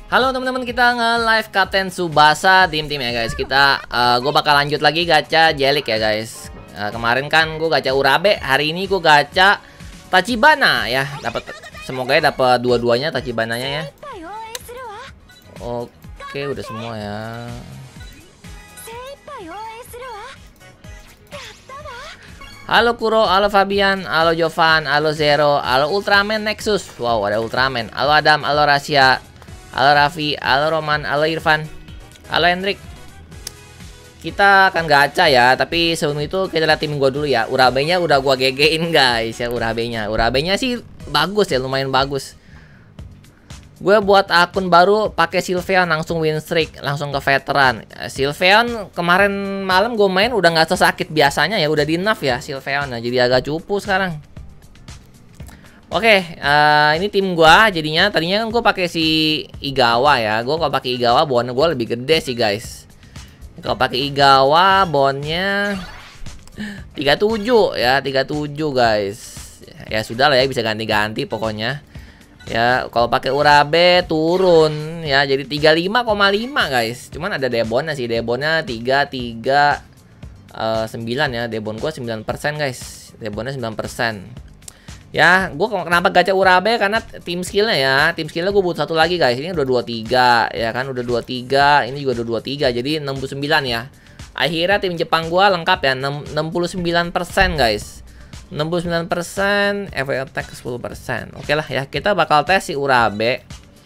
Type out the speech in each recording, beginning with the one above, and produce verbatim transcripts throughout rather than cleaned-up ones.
Halo teman-teman, kita nge-live Kapten Tsubasa tim-tim ya guys. Kita uh, gue bakal lanjut lagi gacha Jellik ya guys. Uh, kemarin kan gue gacha Urabe, hari ini gue gacha Tachibana ya. Dapat, semoga ya dapat dua-duanya Tachibananya ya. Oke, udah semua ya. Halo Kuro, halo Fabian, halo Jovan, halo Zero, halo Ultraman Nexus. Wow, ada Ultraman. Halo Adam, halo Rasya, halo Raffi, halo Roman, halo Irfan, halo Hendrik. Kita akan gacha ya, tapi sebelum itu kita lihat tim gue dulu ya. Urabe-nya udah gua G G-in guys ya, Urabe-nya. Urabe-nya sih bagus ya, lumayan bagus. Gue buat akun baru pakai Sylveon, langsung win streak, langsung ke veteran. Sylveon kemarin malam gue main udah nggak sesakit biasanya ya, udah di nerf ya Sylveon. Nah, jadi agak cupu sekarang. Oke, uh, ini tim gua jadinya. Tadinya kan gue pakai si Igawa ya. Gue kalau pakai Igawa bond gue lebih gede sih guys. Kalau pakai Igawa bondnya tiga puluh tujuh ya, tiga puluh tujuh guys. Ya sudah lah ya, bisa ganti-ganti pokoknya. Ya, kalau pakai Urabe turun ya jadi tiga puluh lima koma lima guys. Cuman ada debonnya sih, debonnya tiga tiga sembilan ya. Debon gua sembilan persen guys. Debonnya sembilan persen. Ya, gue kenapa gacha Urabe karena tim skillnya ya. Tim skillnya gue butuh satu lagi guys. Ini udah dua puluh tiga ya kan, udah dua puluh tiga. Ini juga udah dua puluh tiga, jadi enam puluh sembilan ya. Akhirnya tim Jepang gue lengkap ya, enam puluh sembilan persen guys. enam puluh sembilan persen, F A attack sepuluh persen. Oke lah ya, kita bakal tes si Urabe.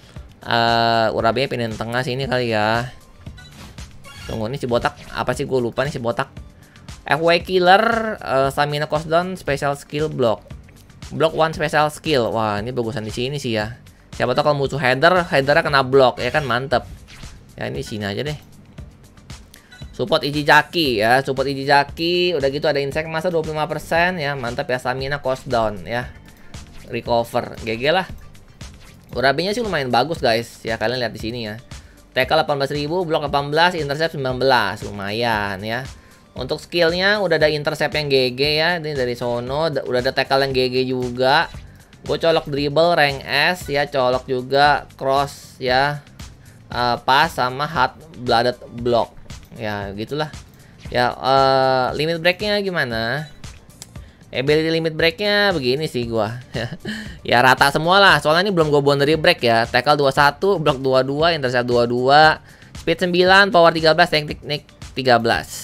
uh, Urabe pindahin tengah sini kali ya. Tunggu, ini si botak apa sih, gue lupa nih si botak. F W killer, uh, stamina cost down, special skill block. Block one special skill. Wah, ini bagusan di sini sih ya. Siapa tahu kalau musuh header, headernya kena block ya kan, mantep. Ya ini sini aja deh. Support Ichijaki ya, support Ichijaki. Udah gitu ada insect masa dua puluh lima persen ya, mantap ya. Stamina cost down ya. Recover, G G lah. Urabe-nya sih lumayan bagus guys ya, kalian lihat di sini ya. T K delapan belas ribu, block delapan belas, intercept sembilan belas, lumayan ya. Untuk skillnya udah ada intercept yang G G ya, ini dari sono. Udah ada tackle yang G G juga. Gue colok dribble rank S ya, colok juga cross ya, uh, pas sama hard blooded block ya, gitulah ya. uh, Limit breaknya gimana? Ability limit breaknya begini sih gua. Ya rata semua lah, soalnya ini belum gue boundary break ya. Tackle dua puluh satu, block dua puluh dua, intercept dua puluh dua, speed sembilan, power tiga belas, teknik tiga belas.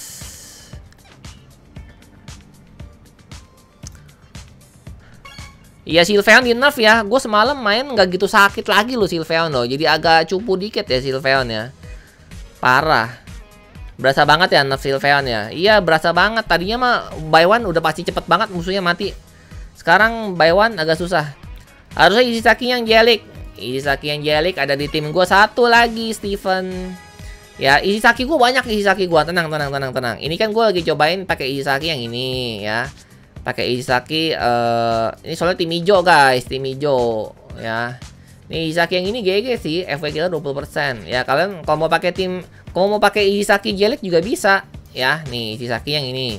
Iya, Sylveon di nerf ya. Gue semalam main nggak gitu sakit lagi loh Sylveon loh. Jadi agak cupu dikit ya Sylveon ya. Parah. Berasa banget ya nerf Sylveon ya. Iya berasa banget. Tadinya mah buy one udah pasti cepet banget musuhnya mati. Sekarang buy one agak susah. Harusnya Ichijaki yang Jellik. Ichijaki yang Jellik ada di tim gue. Satu lagi Steven. Ya Ichijaki gue banyak, Ichijaki gue. Tenang tenang tenang tenang. Ini kan gue lagi cobain pakai Ichijaki yang ini ya. Pakai Ichijaki, uh, ini soalnya tim hijau guys, tim hijau ya. Ini Ichijaki yang ini G G sih, F W kita dua puluh persen. Ya kalian kalau mau pakai tim, kalau mau pakai Ichijaki Jellik juga bisa ya. Nih Ichijaki yang ini.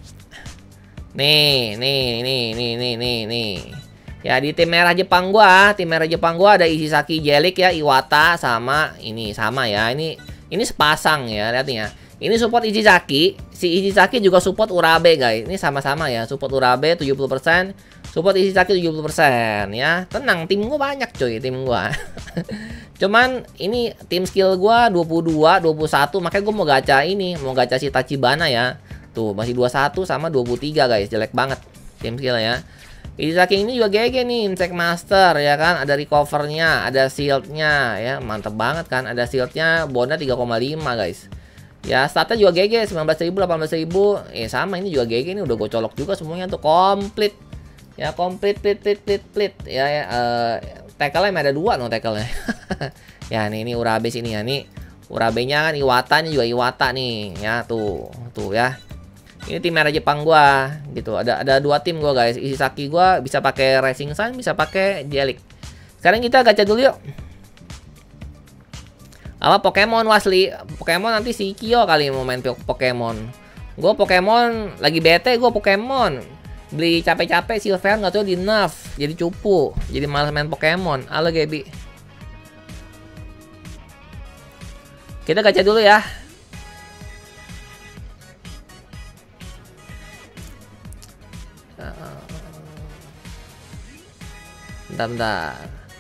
Nih, nih, nih, nih, nih, nih, nih. Ya di tim merah Jepang gua, tim merah Jepang gua ada Ichijaki Jellik ya, Iwata sama ini sama ya. Ini ini sepasang ya, lihat nih ya. Ini support Ichijaki, si Ichijaki juga support Urabe guys. Ini sama-sama ya, support Urabe tujuh puluh persen, support Ichijaki tujuh puluh persen ya. Tenang, tim gua banyak coy, tim gua. Cuman ini tim skill gua dua puluh dua, dua puluh satu, makanya gua mau gacha ini, mau gacha si Tachibana ya. Tuh, masih dua puluh satu sama dua puluh tiga guys, jelek banget tim skill ya. Ichijaki ini juga G G nih, insect master ya kan, ada recovernya, ada shieldnya ya, mantep banget kan, ada shieldnya, bondnya tiga koma lima guys. Ya statnya juga G G, sembilan belas ribu, delapan belas ribu. Eh sama ini juga G G, ini udah gue colok juga semuanya tuh komplit. Ya komplit, plit, plit, plit, plit. Ya, ya uh, tackle-nya ada dua no tackle-nya. Ya nih, ini Urabe sini ya. Nih Urabe-nya kan Iwata, ini juga Iwata nih. Ya tuh, tuh ya. Ini tim merah Jepang gua gitu. Ada ada dua tim gua guys. Ichijaki gua bisa pakai Racing Sun, bisa pakai Jellik. Sekarang kita gacha dulu yuk. Apa Pokemon Wasli? Pokemon nanti si Kyo kali mau main Pokemon. Gue Pokemon lagi bete, gue Pokemon beli capek-capek Sylveon nggak tahu di nerf, jadi cupu, jadi malas main Pokemon. Halo Gaby. Kita gacha dulu ya. Bentar-bentar.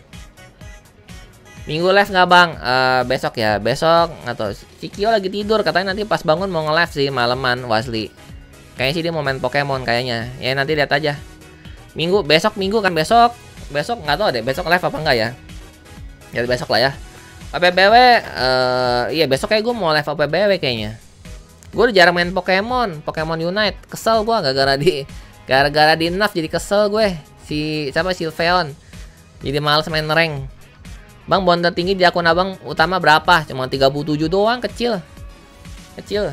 Minggu live nggak bang? Uh, besok ya, besok atau si Kyo lagi tidur, katanya nanti pas bangun mau nge-live sih malaman Wasli. Kayaknya sih dia mau main Pokemon kayaknya. Ya nanti lihat aja. Minggu besok minggu kan besok. Besok nggak tahu deh besok live apa enggak ya. Ya besok lah ya. O P B W uh, iya besok kayak gue mau live O P B W kayaknya. Gue udah jarang main Pokemon, Pokemon Unite. Kesel gue gara-gara di gara-gara di nerf jadi kesel gue. Si siapa Sylveon. Jadi males main rank. Bang, bonda tinggi di akun abang utama berapa? Cuma tiga puluh tujuh doang, kecil. Kecil.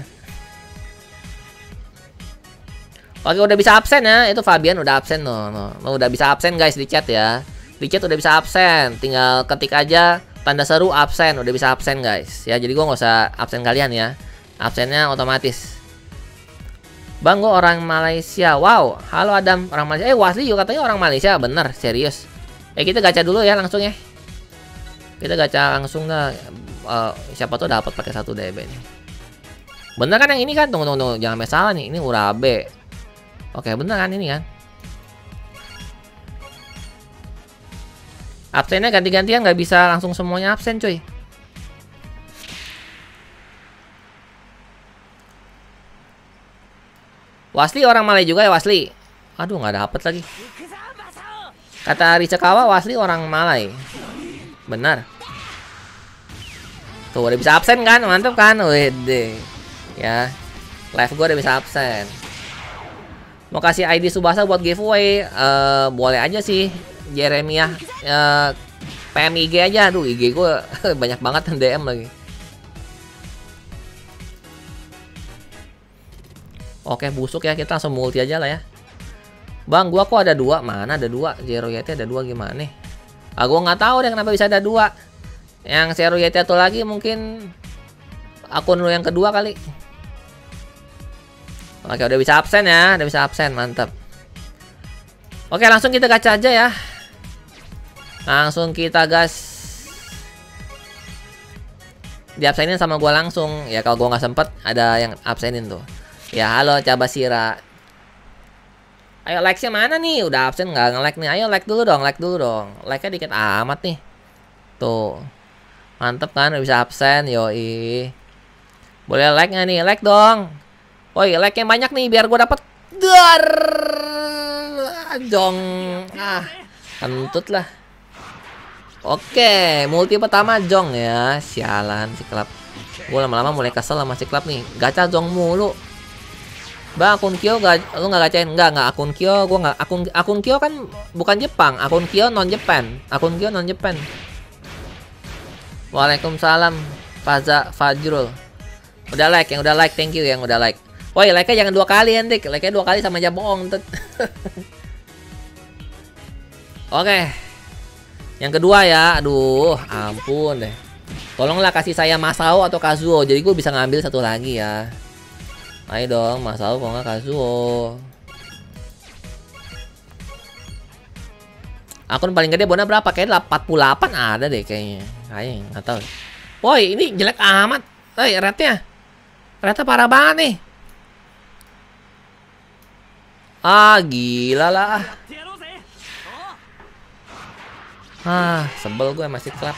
Oke, udah bisa absen ya. Itu Fabian udah absen no, no. no udah bisa absen guys di chat ya. Di chat udah bisa absen. Tinggal ketik aja tanda seru absen. Udah bisa absen guys. Ya, jadi gua nggak usah absen kalian ya. Absennya otomatis. Bang, gua orang Malaysia. Wow, halo Adam, orang Malaysia. Eh, Wasli juga katanya orang Malaysia. Bener, serius. Eh, kita gacha dulu ya langsung ya. Kita gacha langsung dah. Uh, siapa tuh dapat pakai satu D B nih. Bener kan yang ini kan? Tunggu tunggu tunggu, jangan masalah nih. Ini Urabe. Oke, bener kan ini kan? Absennya ganti-gantian, nggak bisa langsung semuanya absen cuy. Wasli orang Malay juga ya Wasli. Aduh, nggak dapet lagi. Kata Ricekawa Wasli orang Malay. Benar. Tuh udah bisa absen kan, mantap kan, wede. Ya, live gue udah bisa absen. Mau kasih I D Subasa buat giveaway, uh, boleh aja sih, Jeremiah. Uh, P M I G aja, aduh I G gue banyak banget D M lagi. Oke, busuk ya, kita langsung multi aja lah ya. Bang, gua kok ada dua, mana ada dua? Zero Yeti ada dua gimana nih? Ah, gue nggak tahu deh kenapa bisa ada dua. Yang Zero Yeti atau lagi mungkin akun lu yang kedua kali. Oke, udah bisa absen ya, udah bisa absen, mantap. Oke, langsung kita gacha aja ya. Langsung kita gas. Di absenin sama gua langsung. Ya kalau gua nggak sempet, ada yang absenin tuh. Ya halo Cabasira. Ayo like-nya mana nih? Udah absen nggak nge-like nih? Ayo like dulu dong, like dulu dong. Like-nya dikit amat nih. Tuh. Mantep kan? Udah bisa absen, yoi. Boleh like nggak nih? Like dong. Woi, like-nya banyak nih biar gue dapet. Dar. Jong. Ah, kentut lah. Oke, multi pertama Jong ya. Sialan si klub. Gue lama-lama mulai kesel sama si klub nih. Gacha Jong mulu. Bang, akun Kyo gak, lu nggak gacain? Enggak, nggak akun Kyo, gue nggak akun akun Kyo kan bukan Jepang, akun Kyo non Japan, akun Kyo non Japan. Waalaikumsalam, Faza Fajrul. Udah like, yang udah like, thank you yang udah like. Woi, like-nya jangan dua kali nanti, like-nya dua kali sama aja bohong. Oke, yang kedua ya, aduh, ampun deh. Tolonglah kasih saya Masao atau Kazuo, jadi gue bisa ngambil satu lagi ya. Ayo dong, Masao kok nggak Kazuo. Akun paling gede Bona berapa? Kayaknya empat puluh delapan ada deh kayaknya. Kayaknya nggak tahu. Woi, ini jelek amat. Hei, rate-nya. Rate parah banget nih. Ah, gila lah. Ah, sebel gue masih klub.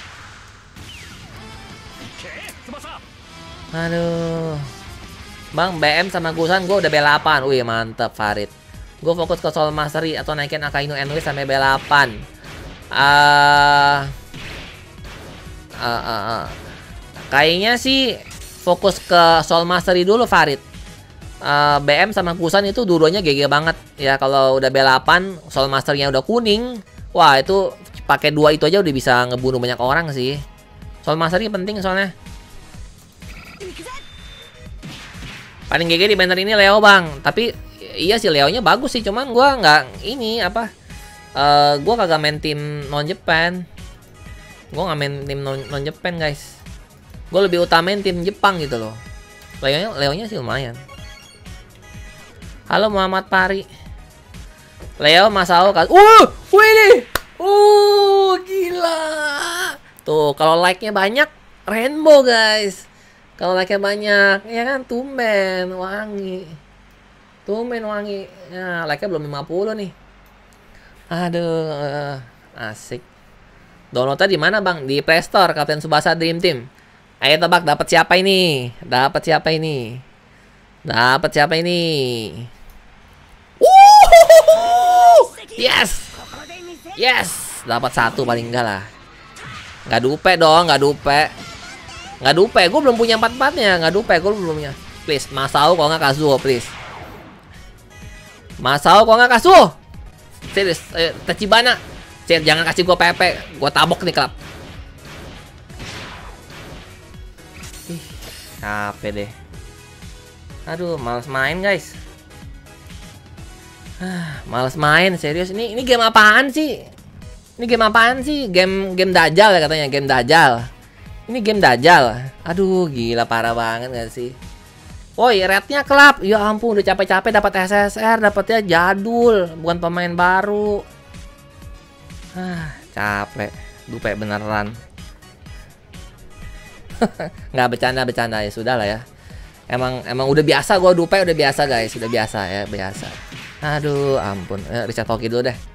Aduh. Bang, B M sama Gusan gue udah B delapan. Wih, mantep Farid. Gue fokus ke Soul Mastery atau naikin Akainu N W sampai B delapan. Uh, uh, uh, uh. Kayaknya sih fokus ke Soul Mastery dulu Farid. uh, B M sama Gusan itu dua-duanya G G banget. Ya kalau udah B delapan, Soul Mastery-nya udah kuning. Wah, itu pakai dua itu aja udah bisa ngebunuh banyak orang sih. Soul Mastery penting soalnya. Paling G G di banner ini Leo bang. Tapi iya sih Leonya bagus sih. Cuman gue nggak ini apa. Uh, gue kagak main tim non Japan. Gue nggak main tim non, non Japan guys. Gue lebih utamain tim Jepang gitu loh. Leonya, Leonya sih lumayan. Halo Muhammad Pari. Leo Masao kan. Uh, wih nih. Uh, gila. Tuh kalau like-nya banyak rainbow guys. Kalau like-nya banyak, ya kan tumben wangi. Tumben wangi. Ya, like-nya belum lima puluh nih. Aduh, asik. Downloadnya di mana, Bang? Di Play Store, Kapten Tsubasa Dream Team. Ayo tebak, dapat siapa ini? Dapat siapa ini? Dapat siapa ini? Wuh! Yes. Yes, dapat satu paling enggak lah. Nggak dupe dong, nggak dupe. Nggak dupe, gue belum punya empat-empatnya. Nggak dupe, gue belum punya. Please, Masao kalau nggak Kazuo, please. Masao kalau nggak Kazuo. Serius, eh, Tachibana. Cek, jangan kasih gue P P. Gue tabok nih, klub. Ih, capek deh. Aduh, males main, guys. Ah, males main, serius. Ini ini game apaan sih? Ini game apaan sih? Game game Dajjal ya katanya, game Dajjal. Ini game Dajjal. Aduh, gila parah banget gak sih? Woi, rate-nya klub. Ya ampun, udah capek-capek dapat S S R, dapatnya jadul, bukan pemain baru. Ah, capek. Dupe beneran. Nggak bercanda-bercanda ya, sudah lah ya. Emang emang udah biasa gue dupe, udah biasa guys, udah biasa ya, biasa. Aduh, ampun. Eh, Richard Hoki dulu deh.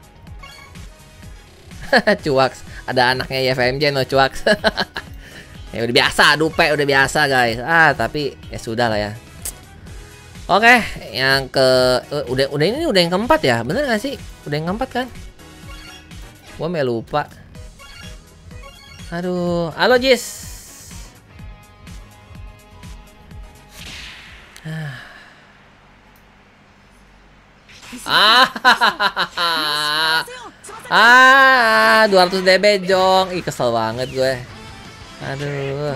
Cuaks, ada anaknya Y F M J no Cuaks. Ya udah biasa, dupe udah biasa guys. Ah, tapi ya sudah lah ya. Oke, yang ke uh, udah udah ini udah yang keempat ya, bener gak sih? Udah yang keempat kan? Gua mau lupa. Aduh, halo Jis. Ah, ah, dua ratus D B jong. Ih, kesel banget gue. Aduh.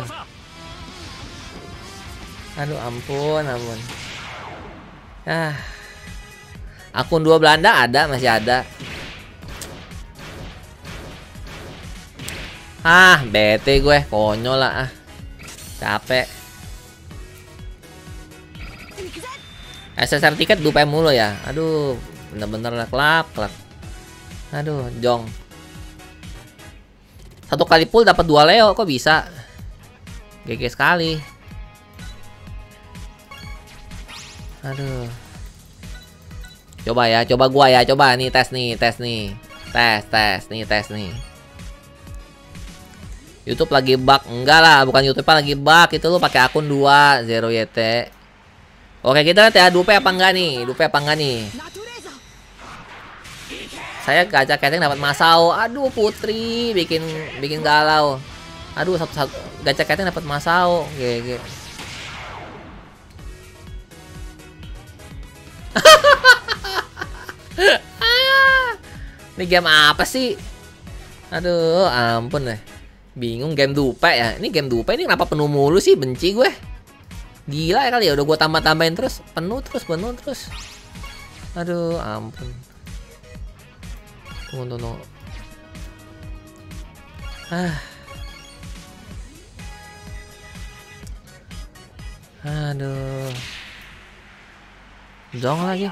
Aduh, ampun, ampun. Ah. Akun dua Belanda ada, masih ada. Ah, bete gue, konyol lah ah. Capek. S S R tiket dupe mulu ya. Aduh, bener-bener lah klap, klap. Aduh, jong. Satu kali pull dapat dua Leo, kok bisa? G G sekali. Aduh. Coba ya, coba gua ya, coba nih tes nih, tes nih. Tes, tes nih, tes nih. YouTube lagi bug. Enggak lah, bukan YouTube lagi bug. Itu lu pakai akun dua Zero Y T. Oke, kita lihat ya dupe apa enggak nih? Dupe apa enggak nih? Saya gacha keteng dapat Masao. Aduh, Putri bikin bikin galau. Aduh, satu satu gacha keteng dapat Masao. G G. Ini game apa sih? Aduh, ampun deh. Bingung game dupe ya. Ini game dupe ini kenapa penuh mulu sih? Benci gue. Gila ya kali ya, udah gue tambah-tambahin terus penuh terus penuh terus. Aduh, ampun. Tunggu, tunggu. Ah. Aduh. Jong lagi.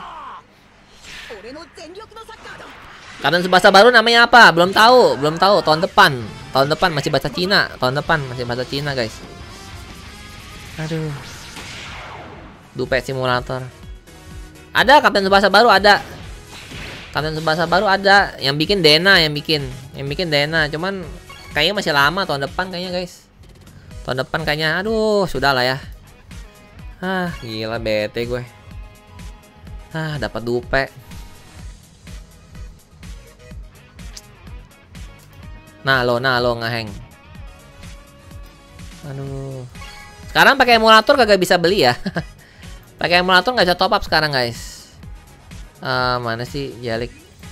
Kapten Tsubasa baru namanya apa? Belum tahu, belum tahu. Tahun depan, tahun depan masih bahasa Cina. Tahun depan masih bahasa Cina, guys. Aduh. Dupe simulator. Ada Kapten Tsubasa baru ada. Kapten Tsubasa baru ada. Yang bikin Dena, yang bikin, yang bikin Dena. Cuman kayaknya masih lama, tahun depan kayaknya, guys. Tahun depan kayaknya. Aduh, sudah lah ya. Ah, gila bete gue. Ah, dapat dupe. Nah lo, nah lo ngeheng. Aduh. Sekarang pakai emulator kagak bisa beli ya. Pakai emulator nggak bisa top up sekarang, guys. Uh, mana sih Jalik?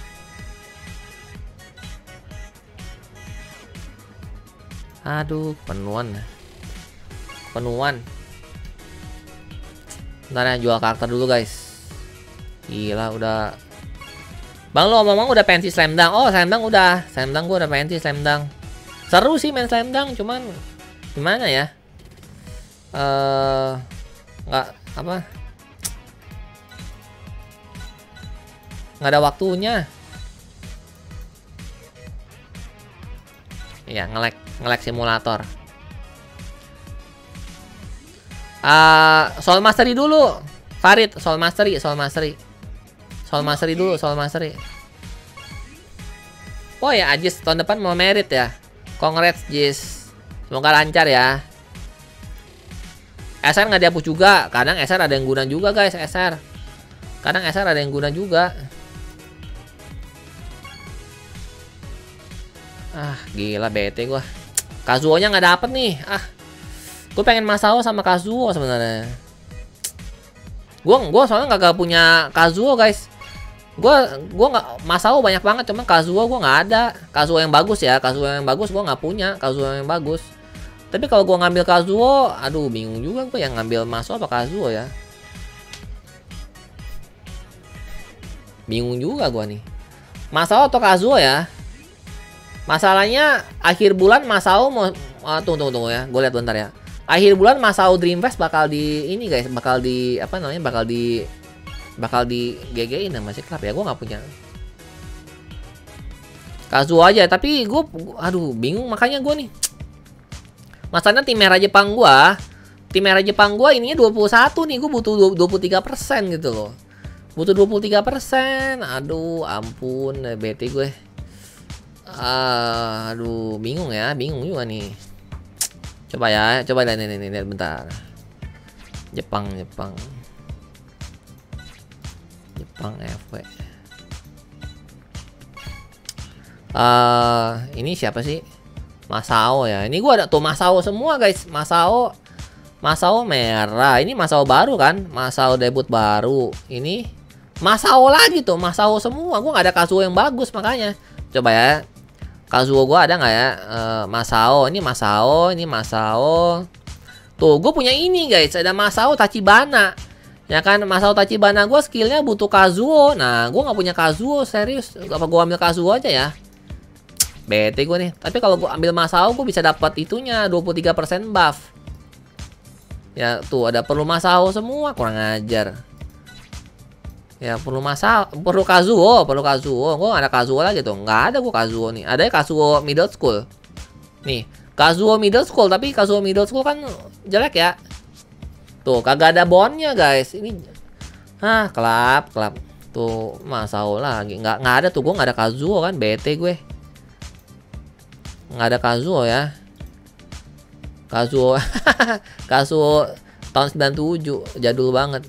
Aduh, penuan. Penuan. Bentar ya, jual karakter dulu, guys. Gila, udah. Bang, lo ngomong udah pensi Slam Dunk. Oh, Slam Dunk udah. Slam Dunk gue udah pensi Slam Dunk. Seru sih main Slam Dunk, cuman gimana ya? Eh, uh, nggak apa? Nggak ada waktunya. Iya, ngelek, ngelek simulator. Uh, Soul Mastery dulu. Farid, Soul Mastery, Soul Mastery. Soul Mastery dulu, Soul Mastery. Oh ya, Ajis tahun depan mau merit ya. Congrats, Jis. Semoga lancar ya. S R nggak dihapus juga. Kadang S R ada yang guna juga, guys. S R. Kadang S R ada yang guna juga. Ah, gila bete gua. Kazuo-nya nggak dapet nih. Ah, gue pengen Masao sama Kazuo sebenarnya. Gue gue soalnya nggak punya Kazuo, guys. Gue gue nggak Masao banyak banget, cuma Kazuo gue nggak ada. Kazuo yang bagus ya, Kazuo yang bagus gue nggak punya. Kazuo yang bagus. Tapi kalau gue ngambil Kazuo, aduh bingung juga gue yang ngambil Masao apa Kazuo ya. Bingung juga gue nih. Masao atau Kazuo ya. Masalahnya akhir bulan Masao mau uh, tunggu tunggu tunggu ya. Gue lihat bentar ya. Akhir bulan Masao Dream Fest bakal di ini guys, bakal di apa namanya? Bakal di bakal di G G-in masih klub ya. Gue nggak punya Kazuo aja, tapi gue aduh bingung makanya gue nih. Masalahnya tim merah Jepang gue, tim merah Jepang gue ininya dua puluh satu nih, gue butuh dua puluh tiga persen gitu loh. Butuh dua puluh tiga persen. Aduh, ampun, bete gue. Uh, aduh, bingung ya, bingung juga nih. Coba ya, coba lihat ini, ini, lihat bentar. Jepang, Jepang, Jepang F W. Uh, ini siapa sih? Masao ya. Ini gua ada tuh Masao semua guys. Masao, Masao merah. Ini Masao baru kan? Masao debut baru. Ini Masao lagi tuh, Masao semua. Gua nggak ada Kazuo yang bagus makanya. Coba ya. Kazuo gue ada nggak ya? Uh, Masao, ini Masao, ini Masao. Tuh, gue punya ini guys, ada Masao Tachibana. Ya kan, Masao Tachibana gue skillnya butuh Kazuo. Nah, gue nggak punya Kazuo, serius. Apa gue ambil Kazuo aja ya? Bete gue nih. Tapi kalau gue ambil Masao, gue bisa dapat itunya dua puluh tiga persen buff. Ya, tuh ada perlu Masao semua, kurang ajar. Ya perlu Masao, perlu Kazuo, perlu Kazuo. Gue gak ada Kazuo lagi tuh, nggak ada gue Kazuo nih. Ada Kazuo middle school. Nih, Kazuo middle school, tapi Kazuo middle school kan jelek ya. Tuh, kagak ada bondnya guys. Ini, ah, kelap, kelap. Tuh, Masao lagi. Nggak, nggak ada tuh, gue nggak ada Kazuo kan, bete gue. Nggak ada Kazuo ya. Kazuo, Kazuo tahun sembilan puluh tujuh, jadul banget.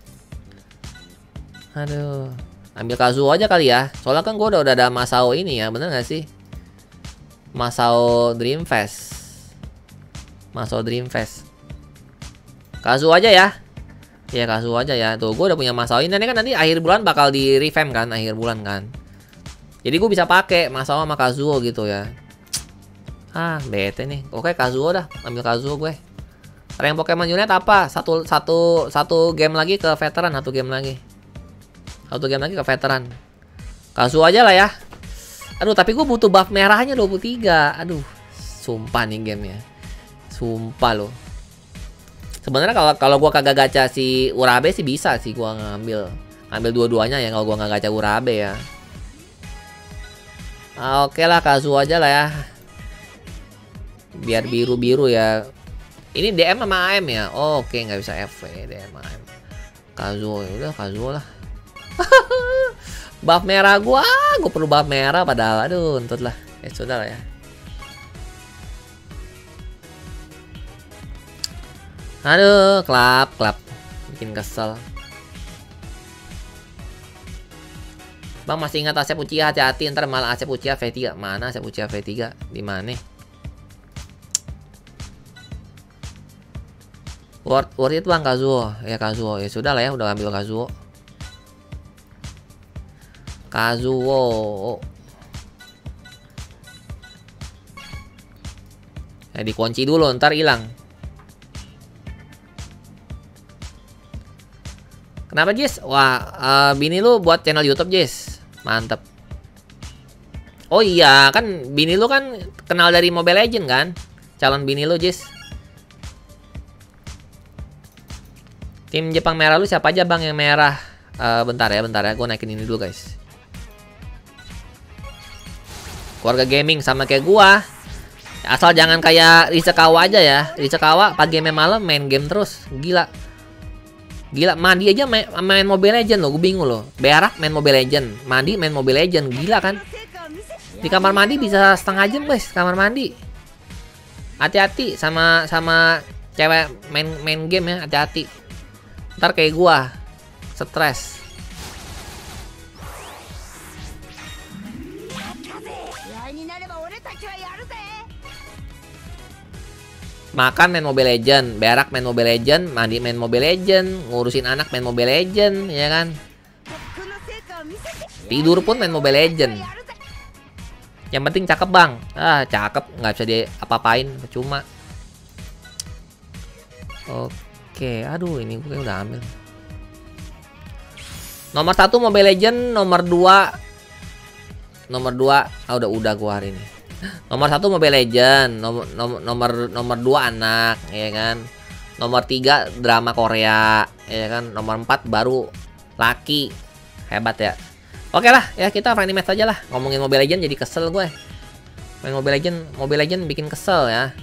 Aduh, ambil Kazuo aja kali ya. Soalnya kan gue udah, udah ada Masao ini ya, bener gak sih? Masao Dream Fest. Masao Dream Fest. Kazuo aja ya. Ya Kazuo aja ya. Tuh, gue udah punya Masao ini. Ini kan nanti akhir bulan bakal di revamp kan, akhir bulan kan. Jadi gue bisa pakai Masao sama Kazuo gitu ya. Ah, bete nih. Oke, Kazuo dah. Ambil Kazuo gue. Rank Pokemon Unit apa? Satu satu satu game lagi ke veteran, satu game lagi. Satu game lagi ke veteran. Kazuo aja lah ya. Aduh, tapi gue butuh buff merahnya dua puluh tiga. Aduh, sumpah nih gamenya. Sumpah loh. Sebenarnya kalau kalau gue kagak gacha si Urabe sih bisa sih gue ngambil ngambil dua-duanya ya kalau gue nggak gacha Urabe ya. Ah, oke lah, Kazuo aja lah ya. Biar biru-biru ya. Ini D M sama A M ya. Oh, oke, nggak bisa F V, D M A M. Kazuo, udah Kazuo lah. Buff merah gua, gua perlu buff merah padahal aduh untut lah. Ya sudah lah ya. Aduh, klap, klap. Bikin kesel. Bang masih ingat Asep Uchiha, hati-hati ntar malah Asep Uchiha V tiga. Mana Asep Uchiha V tiga? Di mana? Worth, worth it bang Kazuo. Ya Kazuo, ya sudah lah ya, udah ambil Kazuo. Kazuo. Ya dikunci dulu, ntar hilang. Kenapa Jis? Wah, uh, bini lu buat channel YouTube Jis. Mantep. Oh iya, kan bini lu kan kenal dari Mobile Legends kan? Calon bini lu Jis. Tim Jepang merah lu siapa aja bang yang merah? Uh, bentar ya, bentar ya. Gue naikin ini dulu guys. Keluarga gaming sama kayak gua. Asal jangan kayak Rizakawa aja ya. Rizakawa pagi sampai malam main game terus. Gila. Gila, mandi aja main, main Mobile Legend loh, gue bingung loh. Berak main Mobile Legend, mandi main Mobile Legend, gila kan? Di kamar mandi bisa setengah jam guys, kamar mandi. Hati-hati sama sama cewek main main game ya, hati-hati. Ntar kayak gua, stres. Makan main Mobile Legend, berak main Mobile Legend, mandi main Mobile Legend, ngurusin anak main Mobile Legend, ya kan? Tidur pun main Mobile Legend. Yang penting cakep bang. Ah cakep, nggak bisa diapa-apain, cuma. Oke, aduh ini gue udah ambil. Nomor satu Mobile Legend, nomor dua, nomor dua, ah udah udah gue hari ini. Nomor satu Mobile Legend, nomor nomor nomor nomor dua anak, ya kan. Nomor tiga drama Korea, ya kan. Nomor empat baru laki, hebat ya. Oke lah, ya kita friendly match aja lah. Ngomongin Mobile Legend jadi kesel gue. Main Mobile Legend, Mobile Legend bikin kesel ya.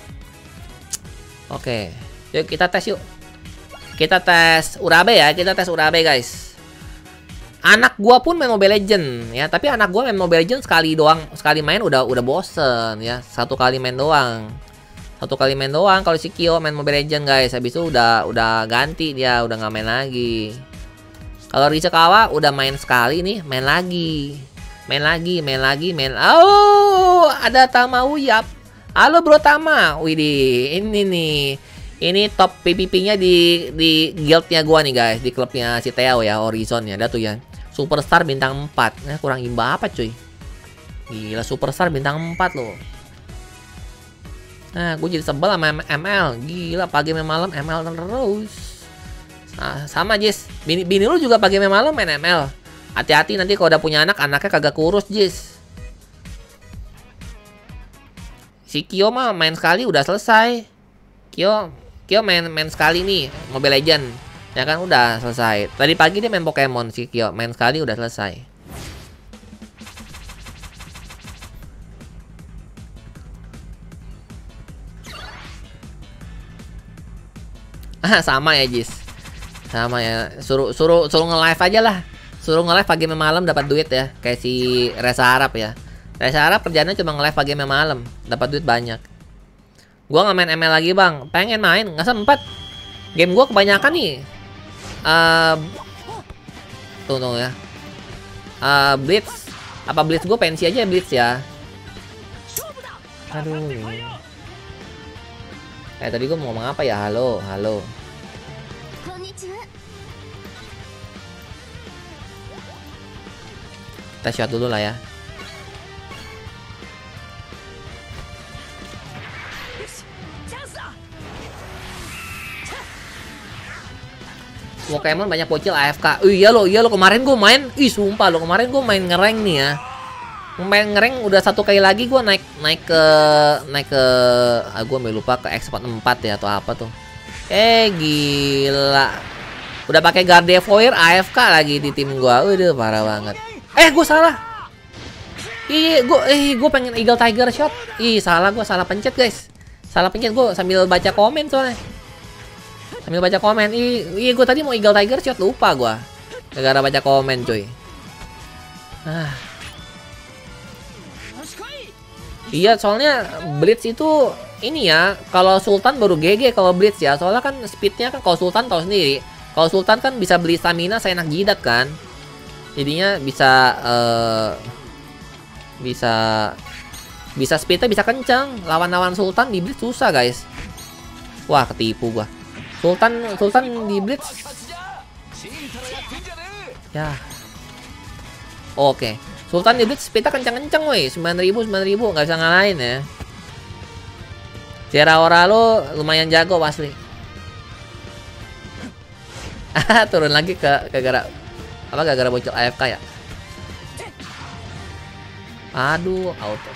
Oke, yuk kita tes yuk. Kita tes Urabe ya, kita tes Urabe guys. Anak gua pun main Mobile Legend ya, tapi anak gua main Mobile Legend sekali doang, sekali main udah udah bosen ya. Satu kali main doang. Satu kali main doang kalau si Kyo main Mobile Legend guys. Habis itu udah udah ganti dia, udah nggak main lagi. Kalau Rizakawa udah main sekali nih, main lagi. Main lagi, main lagi, main. Oh, ada Tama Uyap. Halo Bro Tama. Widih, ini nih. Ini top P V P-nya di di guild-nya gua nih guys, di klubnya si Teo ya, Horizon ya, ada tuh ya. Superstar bintang empat. Nah, kurang imba apa cuy? Gila, Superstar bintang empat loh. Nah, gue jadi sebel sama M L. Gila, pagi sampai malam M L terus. Nah, sama Jis. Bini, bini lu juga pagi sampai malam main M L. Hati-hati nanti kalau udah punya anak, anaknya kagak kurus Jis. Si Kyo mah main sekali udah selesai. Kyo, Kyo main main sekali nih Mobile Legend. Ya kan udah selesai. Tadi pagi dia main Pokemon si Kyo, main sekali udah selesai. Ah sama ya Jis. Sama ya. Suruh suruh suruh nge-live aja lah. Suruh nge-live pagi sampai malam dapat duit ya. Kayak si Reza Arab ya. Reza Arab kerjanya cuma nge-live pagi sampai malam, dapat duit banyak. Gua nggak main M L lagi bang. Pengen main, nggak sempet. Game gua kebanyakan nih. Uh, tunggu ya. Uh, Blitz. Apa Blitz gue pensi aja Blitz ya. Aduh. Eh tadi gue mau ngomong apa ya? Halo, halo. Kita shot dulu lah ya. Pokemon banyak bocil A F K. Uh, iya lo, iya lo kemarin gue main. Ih sumpah lo kemarin gue main ngereng nih ya. Main ngereng udah satu kali lagi gue naik naik ke naik ke. Ah, gue lupa ke Expert empat ya atau apa tuh. Eh gila. Udah pakai Gardevoir A F K lagi di tim gue. Udah parah banget. Eh gue salah. Ih gue eh gue pengen Eagle Tiger shot. Ih salah gue salah pencet guys. Salah pencet gue sambil baca komen soalnya. Sambil baca komen, ih, ih gue tadi mau Eagle Tiger shot lupa gue, gara-gara baca komen cuy. Ah. Iya soalnya Blitz itu ini ya, kalau Sultan baru G G kalau Blitz ya, soalnya kan speednya kan kalau Sultan tahu sendiri, kalau Sultan kan bisa beli stamina seenak jidat kan, jadinya bisa uh, bisa bisa speednya bisa kencang, lawan-lawan Sultan di Blitz susah guys. Wah ketipu gua. Sultan Sultan di Blitz. Ya. Oke. Sultan di Blitz speednya kenceng-kenceng woi. sembilan ribu sembilan ribu nggak bisa ngalahin ya. Ceraora lo lumayan jago asli. Turun lagi ke ke gara apa gara-gara bocil A F K ya. Aduh, auto.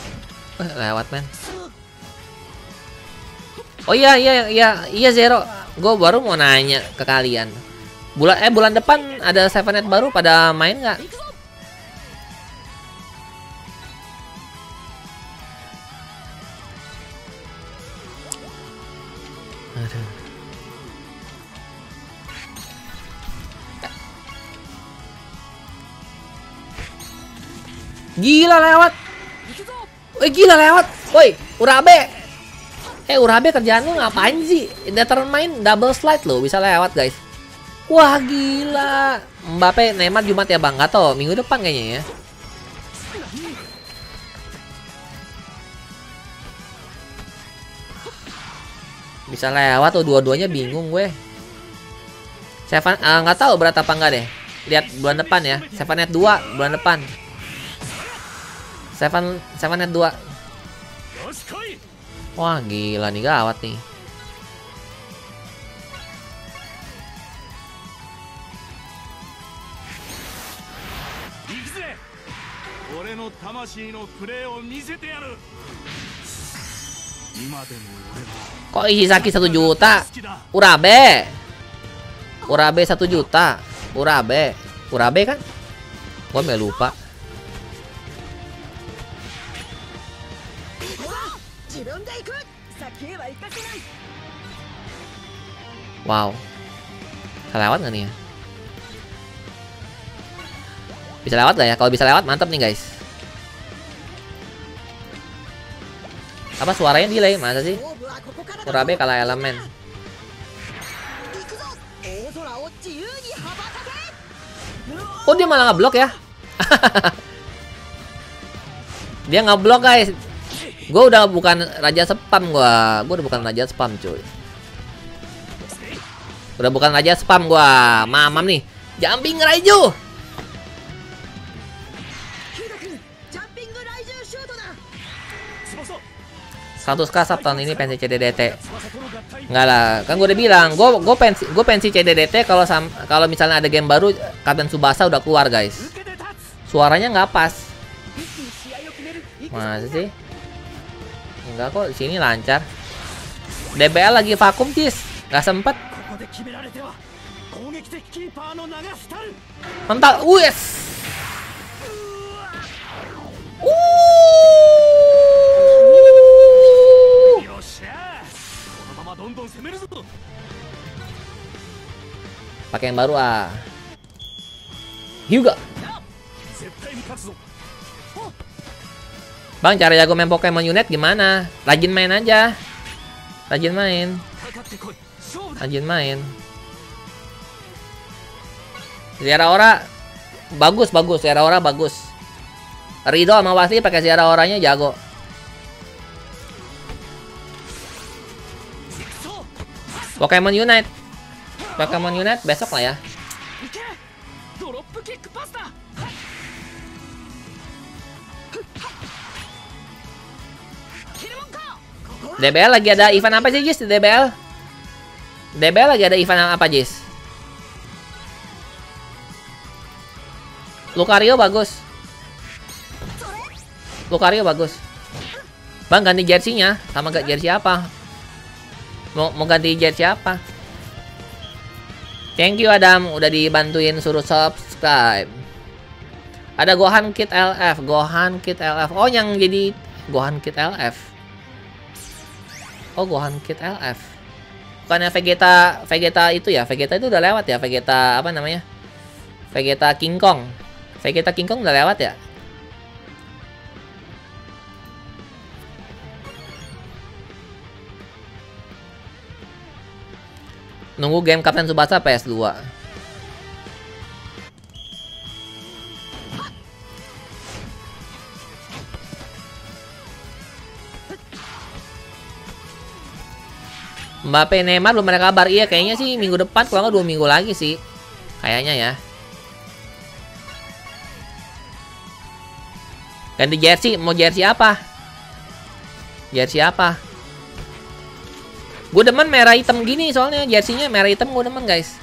Eh, lewat men. Oh iya iya iya iya Zero. Gue baru mau nanya ke kalian. Bulan eh bulan depan ada Seven Net baru, pada main nggak? Aduh. Gila lewat. Woi gila lewat. Woi Urabe. Eh Urabe kerjaan lu ngapain sih? Datar main double slide lo bisa lewat guys. Wah gila. Mbappe Neymar Jumat ya bang. Gak tau minggu depan kayaknya ya. Bisa lewat tuh dua-duanya, bingung gue. Seven uh, nggak tahu berat apa enggak deh. Lihat bulan depan ya. Seven Net dua bulan depan. Seven Seven Net dua. Wah gila nih, gawat nih. Kok Ishizaki satu juta? Urabe. Urabe satu juta. Urabe. Urabe kan? Gua nggak lupa. Wow. Bisa lewat nggak nih ya? Bisa lewat gak ya? Kalau bisa lewat mantap nih guys. Apa suaranya delay? Masa sih? Urabe kalah elemen. Oh dia malah ngeblok ya? Dia ngeblok guys. Gue udah bukan raja spam gua. Gue udah bukan raja spam cuy. Udah bukan raja spam gua. Mamam nih. Jumping Raiju. seratus k sub tahun ini pensi C D D T. Enggak lah, kan gue udah bilang, gue gue pensi gue pensi C D D T kalau kalau misalnya ada game baru Kapten Tsubasa udah keluar guys. Suaranya nggak pas. Masa sih? Enggak kok, di sini lancar. D B L lagi vakum cis, nggak sempet. Mental, wes. Pakai yang baru ah. Hyuga. Bang, cara jago main Pokemon Unite gimana? Rajin main aja. Rajin main. Rajin main. Ziara Ora bagus bagus, Ziara Ora bagus. Rido sama Wasli pakai Ziara Oranya jago. Pokemon Unite. Pokemon Unite besok lah ya. D B L lagi ada event apa sih Jis di D B L? D B L lagi ada event apa Jis? Lucario bagus. Lucario bagus. Bang ganti jersey-nya sama gak jersey apa? Mau, mau ganti jersey apa? Thank you Adam udah dibantuin suruh subscribe. Ada Gohan Kid L F, Gohan Kid L F. Oh yang jadi Gohan Kid L F. Oh Gohan Kid L F. Bukannya Vegeta Vegeta itu ya? Vegeta itu udah lewat ya? Vegeta apa namanya? Vegeta King Kong. Vegeta King Kong udah lewat ya? Nunggu game Kapten Tsubasa P S dua. Mbappe Neymar belum ada kabar. Iya kayaknya sih minggu depan, kalau nggak dua minggu lagi sih. Kayaknya ya. Ganti jersey, mau jersey apa? Jersey apa? Gue demen merah hitam gini soalnya jersey-nya merah hitam, gue demen guys.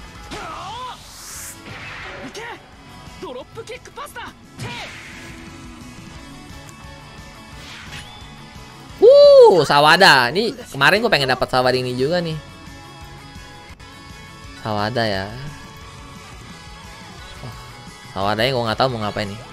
Uh, Sawada. Ini kemarin gue pengen dapat Sawada ini juga nih. Sawada ya. Oh, Sawadanya gue nggak tahu mau ngapain nih.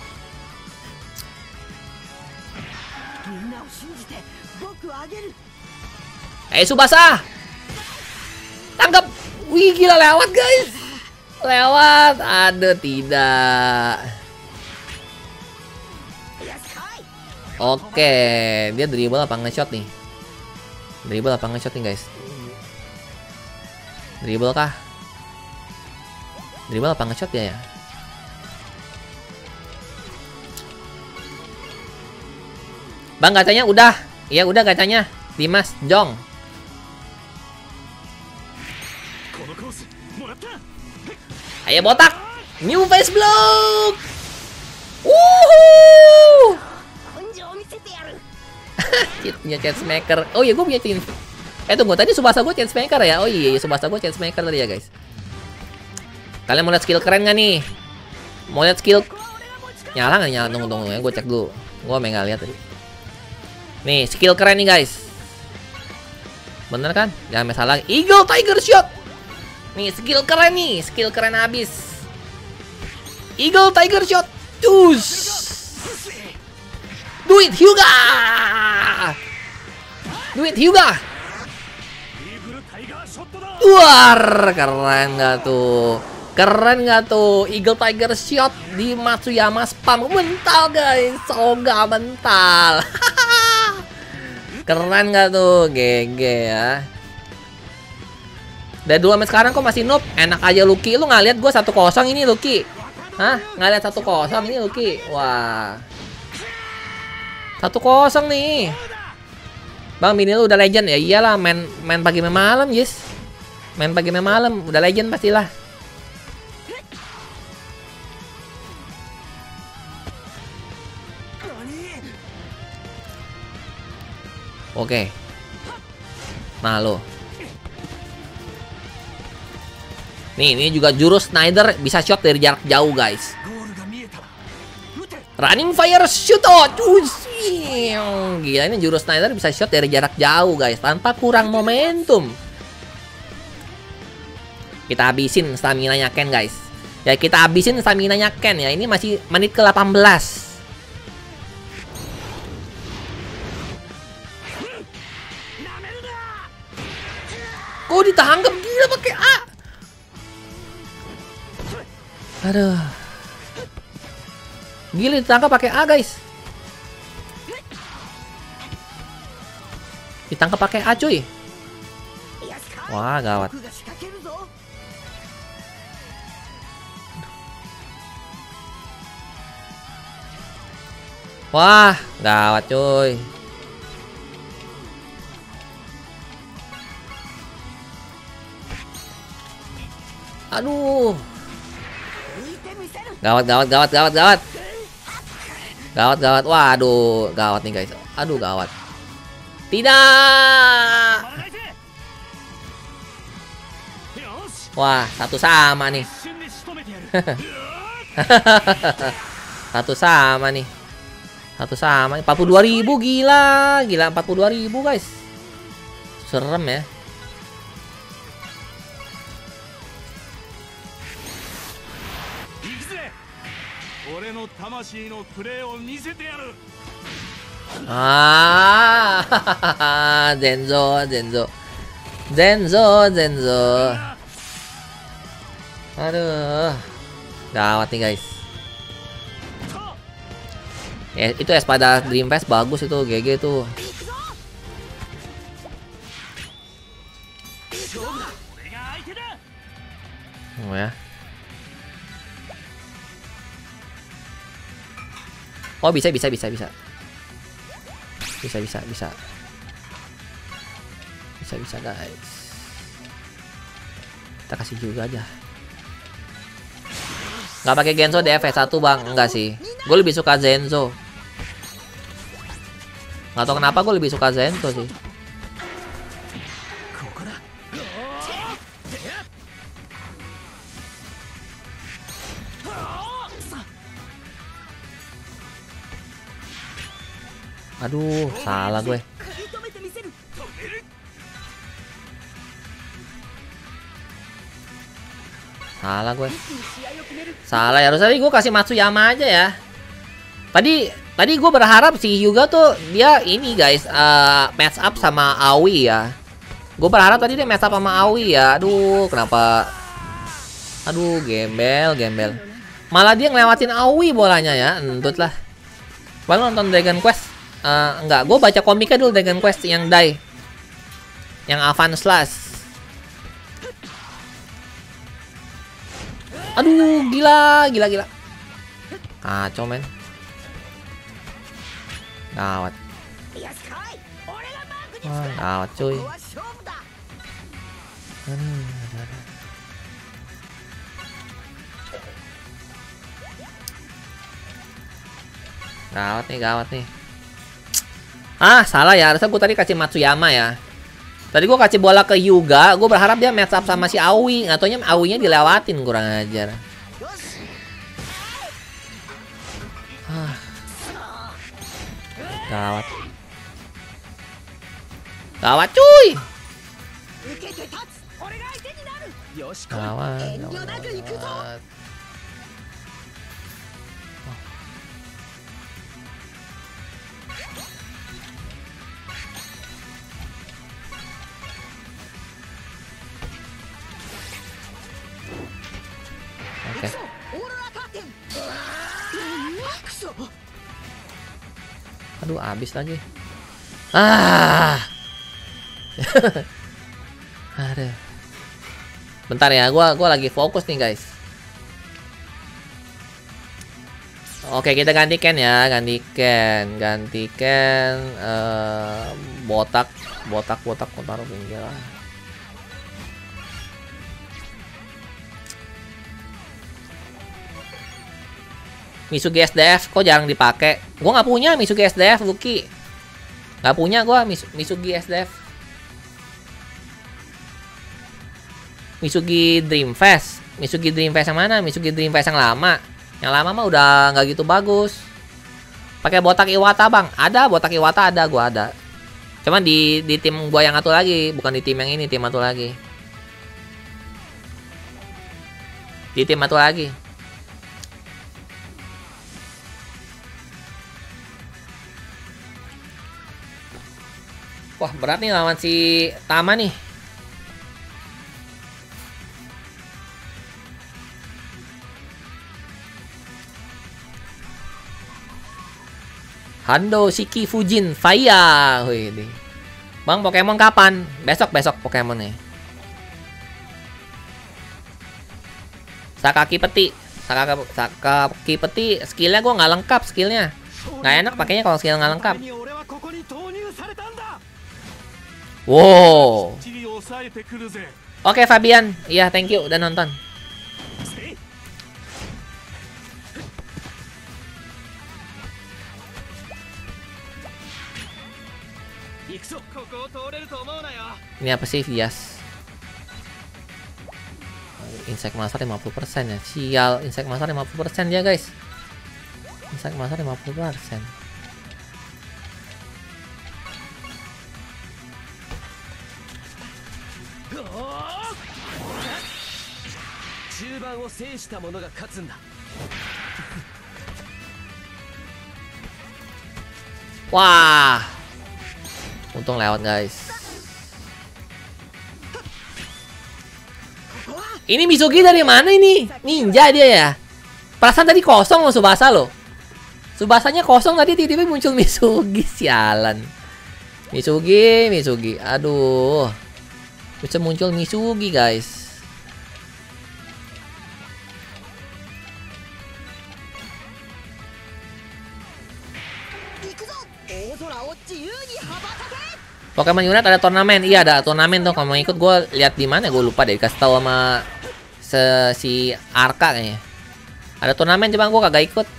Eh, Tsubasa! Tangkap! Wih, gila lewat guys! Lewat! Aduh, tidak. Oke, dia dribble apa nge-shot nih? Dribble apa nge-shot nih guys? Dribble kah? Dribble apa nge-shot ya ya? Bang, gacanya udah. Iya, udah gacanya. Dimas, Jong. Ayo botak. New face block. Wuhuu. Punya changemaker. Oh iya, gue punya change. Eh tunggu, tadi Tsubasa gue changemaker ya. Oh iya, Tsubasa gue changemaker tadi ya guys. Kalian mau lihat skill keren gak nih? Mau lihat skill? Nyala nggak nyala? Tunggu tunggu ya, gue cek dulu. Gue nggak lihat tadi. Nih skill keren nih guys. Bener kan? Jangan masalah. Eagle Tiger Shot. Nih skill keren nih, skill keren habis. Eagle Tiger Shot. Cus. Do it Hyuga. Do it Hyuga. Luar, keren gak tuh? Keren gak tuh? Eagle Tiger Shot di Matsuyama spam mental guys. Soga mental. Keren gak tuh? G G ya. Dari dulu sampai sekarang kok masih noob. Enak aja Lucky. Lu nggak lihat gue satu kosong ini Lucky? Hah? Nggak lihat satu kosong ini Lucky? Wah. Satu kosong nih. Bang, mini lu udah legend ya? Iyalah, main main pagi main malam, Jis. Main pagi main malam, udah legend pastilah. Oke. Nah, lo. Nih, ini juga jurus Snyder bisa shot dari jarak jauh, guys. Running fire shoot. Oh, gila, ini jurus Snyder bisa shot dari jarak jauh, guys, tanpa kurang momentum. Kita habisin stamina-nya Ken, guys. Ya, kita habisin stamina-nya Ken ya. Ini masih menit ke delapan belas. Kok ditangkap gila pakai A? Aduh. Gila ditangkap pakai A, guys. Ditangkap pakai A, cuy. Wah, gawat. Wah, gawat, cuy. Aduh. Gawat, gawat, gawat, gawat, gawat. Gawat, gawat. Waduh, gawat nih, guys. Aduh, gawat. Tidak. Wah, satu sama nih. Satu sama nih. Satu sama. empat puluh dua ribu, gila. Gila, empat puluh dua ribu, guys. Serem ya. Ah, Zenzo, Zenzo, Zenzo, Zenzo. Aduh, gawat nih guys. Ya, itu Espada Dream Fest bagus itu, G G tuh. Oh ya. Oh, bisa, bisa, bisa, bisa. Bisa, bisa, bisa. Bisa, bisa, guys. Kita kasih juga aja. Nggak pakai Genso D F satu, Bang. Enggak sih. Gue lebih suka Zenzo. Nggak tahu kenapa gue lebih suka Zenzo sih. Aduh, salah gue. Salah gue. Salah ya, harus tadi gue kasih Matsuyama aja ya. Tadi tadi gue berharap si Hyuga tuh dia ini guys, uh, match up sama Aoi ya. Gue berharap tadi dia match up sama Aoi ya. Aduh, kenapa? Aduh, gembel, gembel. Malah dia ngelewatin Aoi bolanya ya. Entut lah. Baru nonton Dragon Quest. Uh, enggak, gue baca komiknya dulu Dragon Quest yang Dai. Yang Advance Slash. Aduh, gila, gila, gila. Kacau, men. Gawat. Wah, gawat, cuy. Gawat nih, gawat nih. Ah, salah ya. Harusnya gue tadi kasih Matsuyama ya. Tadi gue kasih bola ke Hyuga, gue berharap dia match up sama si Aoi. Nggak taunya Aoi-nya dilewatin, kurang ajar. Ah. Gawat. Gawat cuy. Gawat, gawat. Oke. Okay. Aduh, habis lagi. Ah. Aduh. Bentar ya, gua gua lagi fokus nih, guys. Oke, kita ganti Ken ya, ganti Ken, ganti Ken uh, botak, botak, botak, gua taruh pinggir lah. Misugi S D F kok jarang dipakai. Gue nggak punya Misugi S D F, Lucky. Nggak punya gue Mis Misugi S D F. Misugi Dream Fest. Misugi Dream Fest yang mana? Misugi Dream Fest yang lama. Yang lama mah udah nggak gitu bagus. Pakai botak Iwata, Bang. Ada botak Iwata, ada, gue ada. Cuman di di tim gue yang satu lagi, bukan di tim yang ini, tim satu lagi. Di tim satu lagi. Wah, berat nih lawan si Tama nih. Hando, Shiki, Fujin, Faya. Wih, nih. Bang, Pokemon kapan? Besok, besok Pokemon nih. Sakaki Peti. Sakaki, Sakaki Peti. Skillnya gue nggak lengkap skillnya. Nggak enak pakainya kalau skill nggak lengkap. Wow. Oke, Fabian. Iya, thank you udah nonton. Ini apa sih, Vias? Insect Master lima puluh persen ya. Sial, Insect Master lima puluh persen ya, guys. Insect Master lima puluh persen. Wah, untung lewat, guys. Ini Misugi dari mana ini? Ninja dia ya. Perasaan tadi kosong loh Subasa loh. Subasanya kosong tadi, tiba-tiba muncul Misugi. Sialan. Misugi, Misugi. Aduh. Bisa muncul Misugi, guys. Pokemon Unite ada turnamen. Iya, ada turnamen tuh. Kalau mau ikut, gue lihat di mana, gue lupa deh. Dikasih tahu sama se si Arka kayaknya. Ada turnamen, coba gue kagak ikut.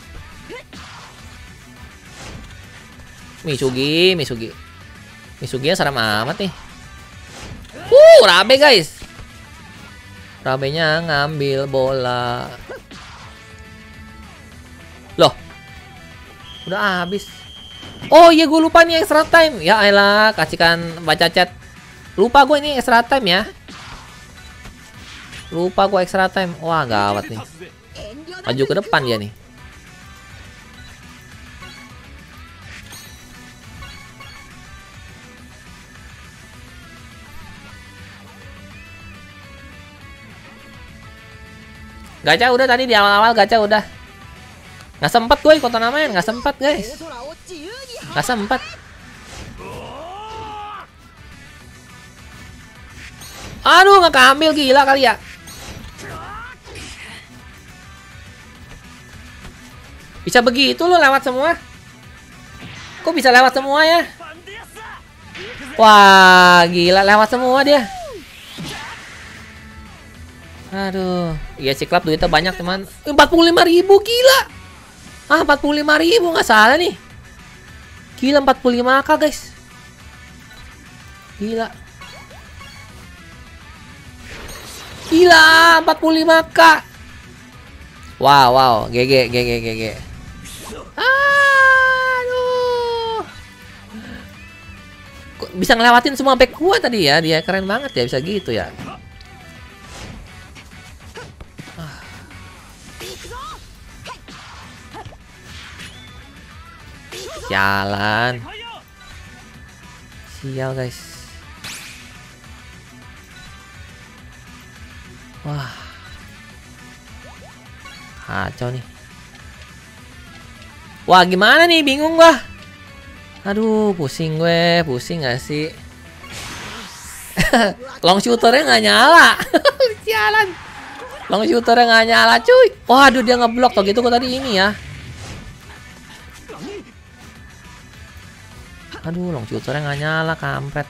Misugi, Misugi. Misuginya serem amat nih. Uh, Rabe, guys. Rabenya ngambil bola. Loh. Udah habis. Oh iya, gue lupa nih extra time. Ya elah, kasihkan baca chat. Lupa gue ini extra time ya. Lupa gue extra time. Wah, gawat nih. Maju ke depan dia nih. Gacha udah tadi di awal-awal, gacha udah. Nggak sempet gue ikut turnamen, nggak sempet guys. Nggak sempet. Aduh, nggak keambil, gila kali ya. Bisa begitu lo lewat semua? Kok bisa lewat semua ya? Wah, gila lewat semua dia. Aduh, iya Ciklap duitnya banyak teman. empat puluh lima ribu, gila. Ah, empat puluh lima ribu nggak salah nih. Gila, empat puluh lima k guys. Gila. Gila, empat puluh lima k. Wow, wow, G G, G G, G G. Aduh. Kok bisa ngelewatin semua back gua tadi ya? Dia keren banget ya, bisa gitu ya. Jalan. Sial guys. Wah. Kacau nih. Wah, gimana nih? Bingung gua. Aduh, pusing gue. Pusing gak sih? Long shooternya nggak nyala. Sialan. Long shooternya nggak nyala cuy. Waduh, dia ngeblok. Tuh gitu gua tadi ini ya. Aduh, long shooternya nggak nyala, kampret.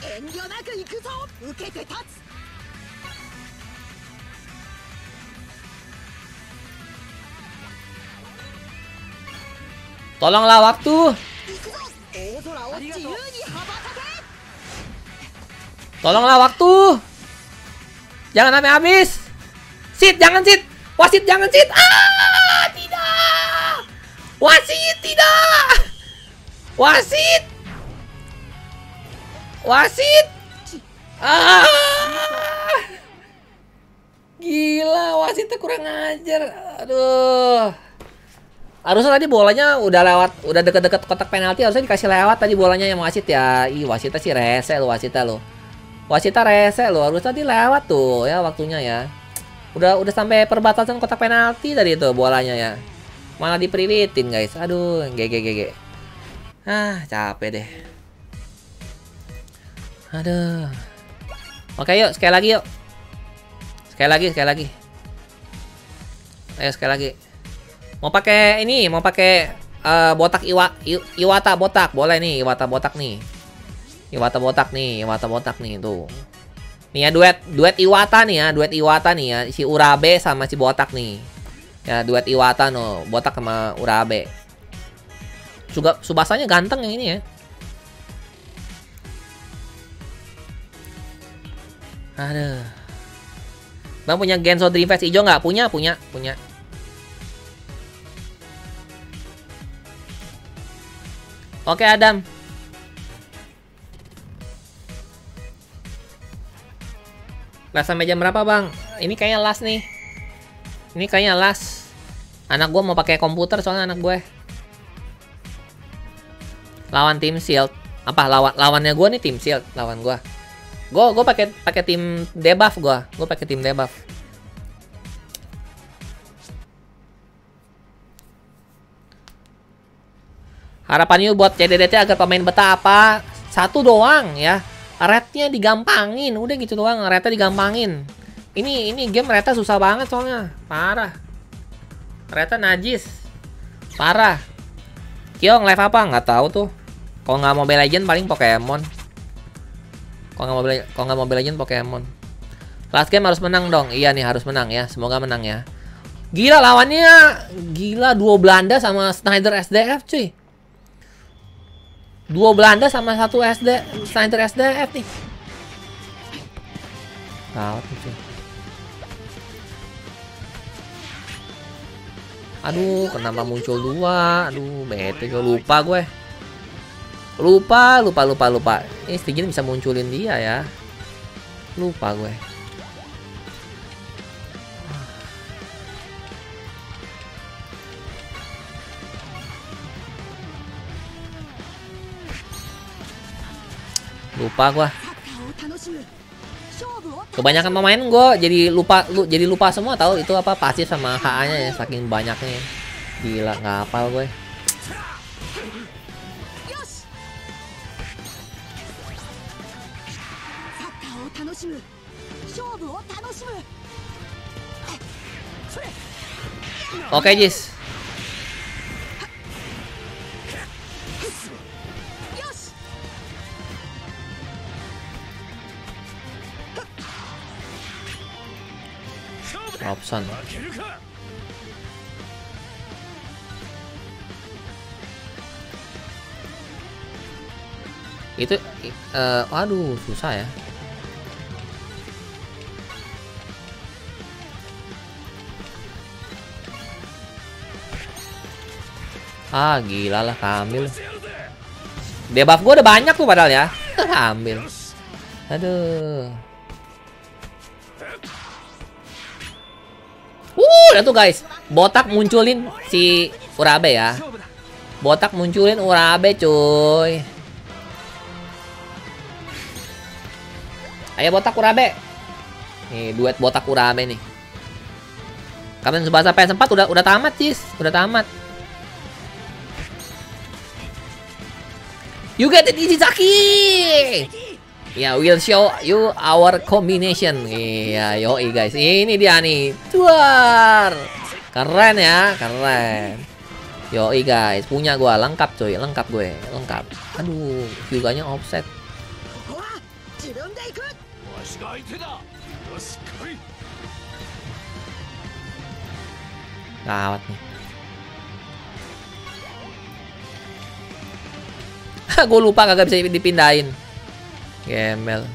Tolonglah waktu. Tolonglah waktu. Jangan sampai habis. Sit, jangan sit. Wasit, jangan sit. Ah, tidak. Wasit, tidak. Wasit. Wasit. Ah. Gila, wasitnya kurang ajar. Aduh. Harusnya tadi bolanya udah lewat, udah deket-deket kotak penalti, harusnya dikasih lewat tadi bolanya yang wasit ya. Ih, wasitnya sih rese lo, wasitnya lo. Wasitnya rese lo, harusnya tadi lewat tuh ya waktunya ya. Udah udah sampai perbatasan kotak penalti tadi tuh bolanya ya. Malah diprilitin guys. Aduh, G G G G. Ah, capek deh. Aduh. Oke, yuk sekali lagi yuk. Sekali lagi, sekali lagi. Ayo sekali lagi. Mau pakai ini, mau pakai uh, botak iwa, i, Iwata botak, boleh nih Iwata botak nih. Iwata botak nih, Iwata botak nih tuh. Nih ya duet duet Iwata nih ya, duet Iwata nih ya, si Urabe sama si botak nih. Ya duet Iwata no, botak sama Urabe. Juga Subasanya ganteng yang ini ya. Aduh. Bang punya Genso Dream Fest hijau nggak? Punya, punya, punya. Oke Adam. Last sampai jam berapa bang? Ini kayaknya last nih. Ini kayaknya last. Anak gue mau pakai komputer soalnya anak gue. Lawan tim Shield. Apa lawan lawannya gue nih tim Shield lawan gue. Gue gue pakai pakai tim debuff gue. Gue pakai tim debuff. Harapannya buat C D D T agar pemain betah apa? Satu doang ya. Rate-nya digampangin. Udah gitu doang, rate-nya digampangin. Ini ini game rate susah banget soalnya. Parah. Rate najis. Parah. Kiong live apa? Nggak tahu tuh. Kalau nggak Mobile Legend paling Pokemon. Kalau nggak Mobile kalau nggak Mobile Legend Pokemon. Last game harus menang dong. Iya nih harus menang ya. Semoga menang ya. Gila lawannya. Gila duo Belanda sama Snyder S D F cuy. Dua Belanda sama satu S D Snyder S D F nih. Gawat nih cuy. Aduh, kenapa muncul dua? Aduh, bete gue lupa gue. Lupa, lupa, lupa, lupa. Ini Stigin bisa munculin dia ya. Lupa gue. Lupa gua. Kebanyakan pemain gua jadi lupa lu jadi lupa semua tahu itu apa pasif sama H A-nya ya saking banyaknya. Gila nggak hafal gue. Oke, Jis. Robson. Itu uh, aduh susah ya. Ah gila lah Kamil. Debuff gue udah banyak tuh padahal ya. Kamil. Aduh. Uh, udah tuh guys. Botak munculin si Urabe ya. Botak munculin Urabe cuy. Ayo botak Urabe. Nih duet botak Urabe nih. Kamen Tsubasa P S empat udah udah tamat, Cis. Udah tamat. You get it, Ishizaki. Ya, yeah, we'll show you our combination. Iya, yeah, yoi guys. Ini dia nih. Tuar. Keren ya, keren. Yoi guys, punya gua lengkap coy, lengkap gue, lengkap. Aduh, Hyuganya offset. Gawat nih. Gue lupa kagak bisa dipindahin. Gemel.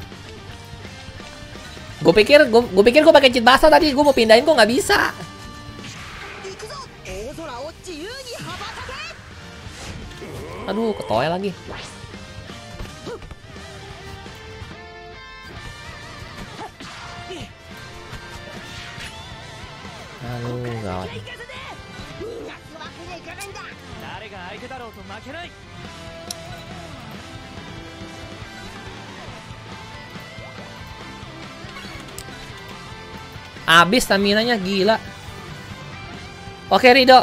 Gue pikir gue gue pikir gue pakai cheat basah tadi, gue mau pindahin kok nggak bisa. Aduh, ketoy lagi. Aduh, gawat. Abis stamina-nya gila. Oke, Rido.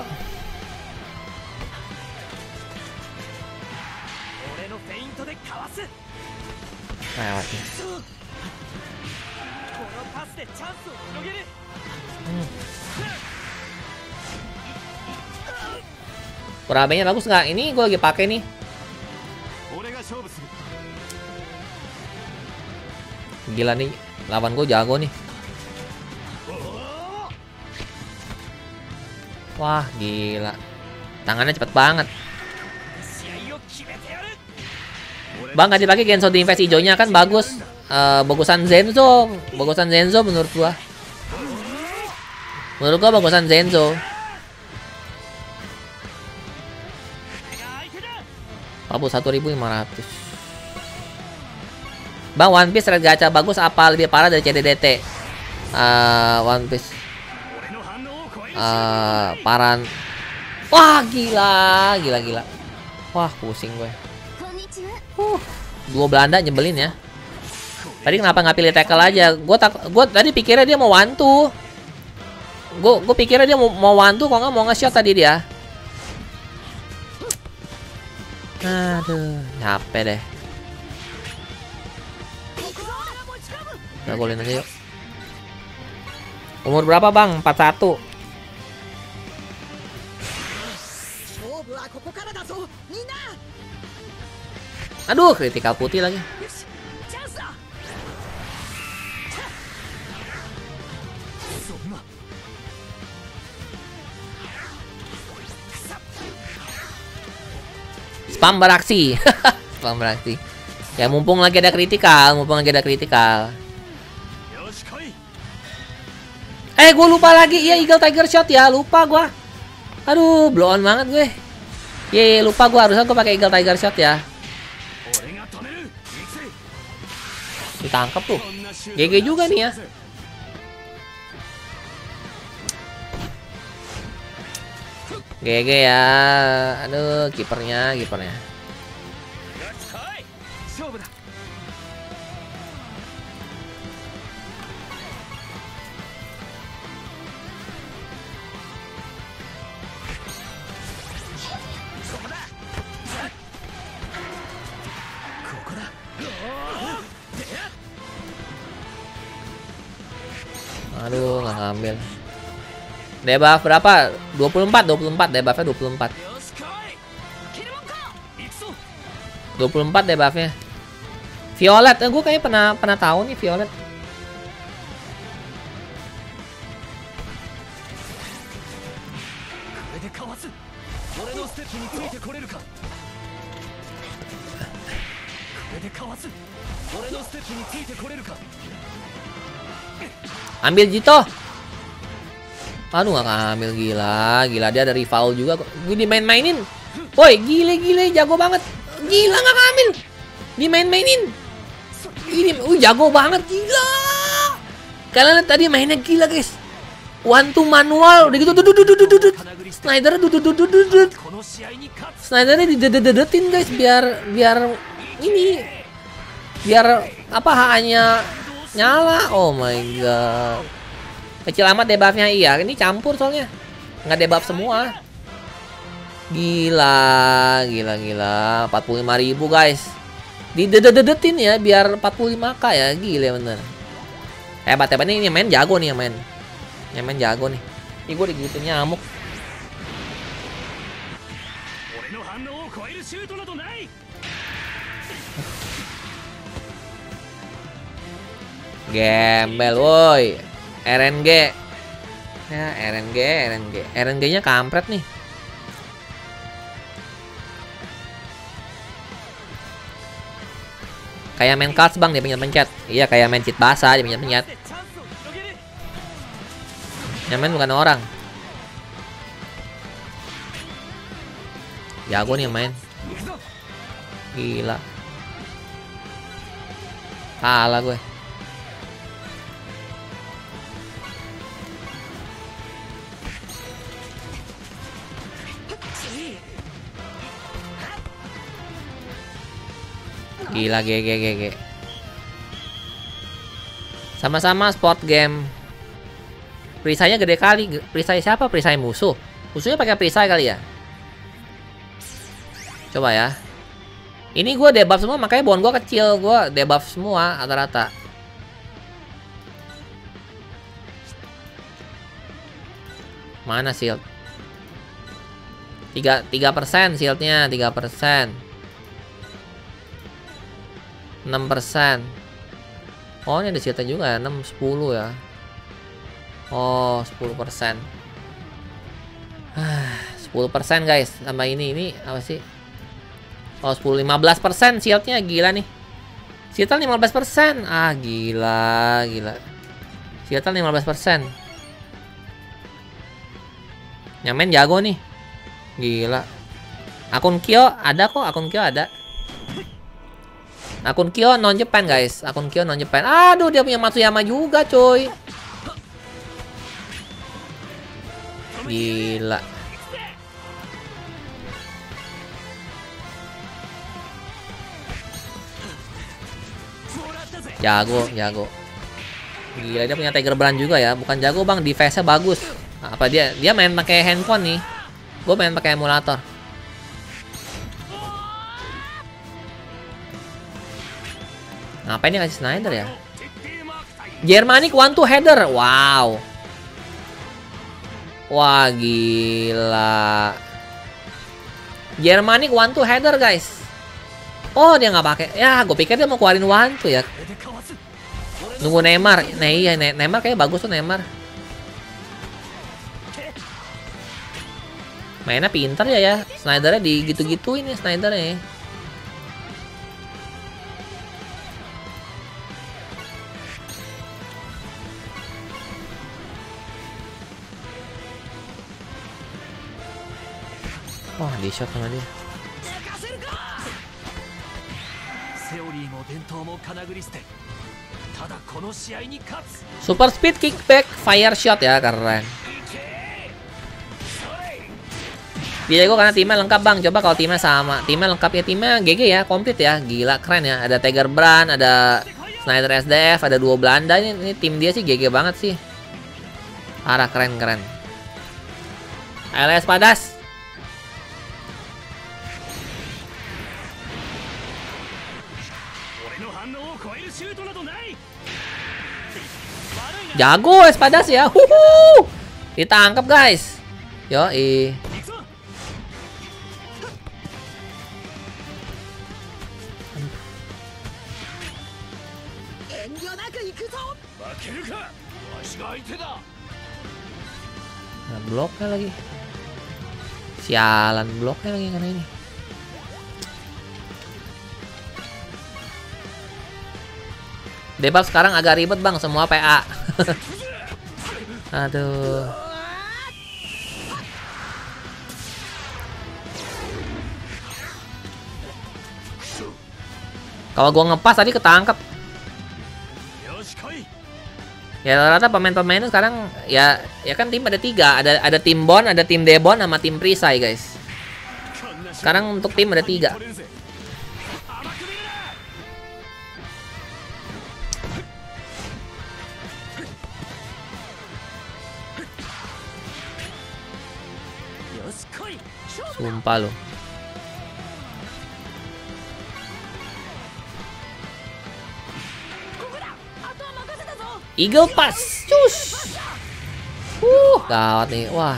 Lewat nih. Hmm. Kurabenya bagus nggak? Ini gue lagi pakai nih. Gila nih, lawan gue jago nih. Wah, gila. Tangannya cepet banget. Bang, ganti pakai Genso di Invest hijaunya kan bagus. Uh, bagusan Zenzo, bagusan Zenzo menurut gua. Menurut gua bagusan Zenzo. Pabu satu ribu lima ratus. Bang, One Piece red gacha bagus apa lebih parah dari C D D T? Uh, One Piece Uh, paran. Wah gila, gila gila. Wah pusing gue. Uh, dua Belanda nyebelin ya. Tadi kenapa nggak pilih tackle aja? Gue tak, gue tadi pikirnya dia mau wantu. Gue gue pikirnya dia mau mau wantu, kok nggak mau nge-shot tadi dia. Aduh, capek deh. Nah, golin aja yuk. Umur berapa bang? empat puluh satu. Aduh, kritikal putih lagi. Spam beraksi. Spam beraksi. Ya mumpung lagi ada kritikal, mumpung lagi ada kritikal. Eh, gue lupa lagi. Iya, Eagle Tiger Shot ya, lupa gue. Aduh, blow on banget gue. Ye, lupa gue, harusnya gue pakai Eagle Tiger Shot ya. Ditangkap tuh. G G juga nih ya. G G ya. Aduh, kipernya, kipernya. Aduh, nggak ngambil. Debuff berapa? dua puluh empat, dua puluh empat. Debuffnya dua puluh empat. dua puluh empat debuffnya. Violet, eh, gue kayaknya pernah pernah tahu nih Violet. Ambil Jito. Aduh, gak ambil. Gila. Gila, dia ada rival juga. Gue dimain-mainin. Woi, gile-gile. Jago banget. Gila, gak ambil. Dimain-mainin. Ini, uh, jago banget. Gila. Kalian lihat tadi mainnya gila, guys. One to manual. Udah gitu. Snyder dudut. Snydernya didedetin, guys. Biar, biar ini. Biar, apa, hanya nyala. Oh my god. Kecil amat debuffnya. Iya, ini campur soalnya. Nggak debuff semua. Gila. Gila, gila. empat puluh lima ribu guys. Didedetin ya. Biar empat puluh lima k ya. Gila bener. Hebat, hebat. Ini yang main jago nih yang main. Yang main jago nih. Ih, gue digitu nyamuk. Gembel woi. R N G. Ya, R N G, R N G. R N G-nya kampret nih. Kayak main cards bang, dia pencet-pencet. Iya, kayak main cheat basah, dia pencet-pencet. Yang main bukan orang. Jago nih yang main. Gila. Kalah gue. Gila, G G G G. Sama-sama sport game. Perisainya gede kali. Perisai siapa? Perisai musuh. Musuhnya pakai perisai kali ya. Coba ya. Ini gue debuff semua, makanya bon gue kecil. Gue debuff semua rata-rata. Mana shield? tiga persen shieldnya, tiga persen. enam persen. Oh, ini ada shieldnya juga ya, enam, sepuluh ya. Oh, sepuluh persen. sepuluh persen guys. Tambah ini, ini apa sih? Oh, sepuluh, lima belas persen shieldnya. Gila nih. Shieldnya lima belas persen. Ah, gila, gila. Shieldnya lima belas persen. Nyamen jago nih. Gila. Akun Kyo ada kok, akun Kyo ada. Akun Kyo non Japan guys. Akun Kyo non Japan. Aduh, dia punya Matsuyama juga coy. Gila. Jago, jago. Gila, dia punya Tiger Brand juga ya. Bukan jago bang, defense-nya bagus. Apa dia? Dia main pakai handphone nih. Gue main pakai emulator. Ngapain dia kasih Snyder ya? Germanic one two header. Wow. Wah, gila. Germanic one two header, guys. Oh, dia nggak pakai. Ya, gue pikir dia mau keluarin one two ya. Nunggu Neymar. Nah, iya, Neymar kayaknya bagus tuh Neymar. Mainnya pintar ya ya. Snydernya di gitu-gituin ya Snydernya. Wah, di shot sama dia. Super speed kickback fire shot ya, keren. Dia jago karena timnya lengkap bang. Coba kalau timnya sama, timnya lengkap ya, timnya G G ya, komplit ya. Gila, keren ya. Ada Tiger Brand, ada Snyder S D F, ada dua Belanda. Ini, ini tim dia sih G G banget sih. Parah, keren keren. L S Padas. Jago Espadas ya. Huhu. Ditangkap guys. Yoi. Nah, bloknya lagi. Sialan bloknya lagi karena ini. Debuff sekarang agak ribet bang, semua P A. Aduh. Kalau gua ngepas tadi ketangkep. Ya rata-rata pemain-pemainnya sekarang ya ya kan tim ada tiga, ada ada tim Bon, ada tim Debon sama tim Prisai guys. Sekarang untuk tim ada tiga. Sumpah lo. Eagle Pass, cus. Uh, gawat nih, wah.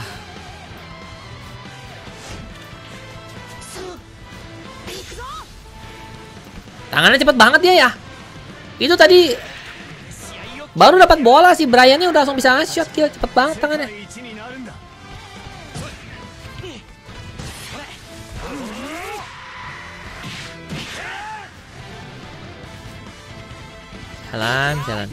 Tangannya cepet banget dia ya. Itu tadi baru dapat bola si Brian-nya udah langsung bisa nge-shot, gila cepet banget tangannya. Jalan, jalan.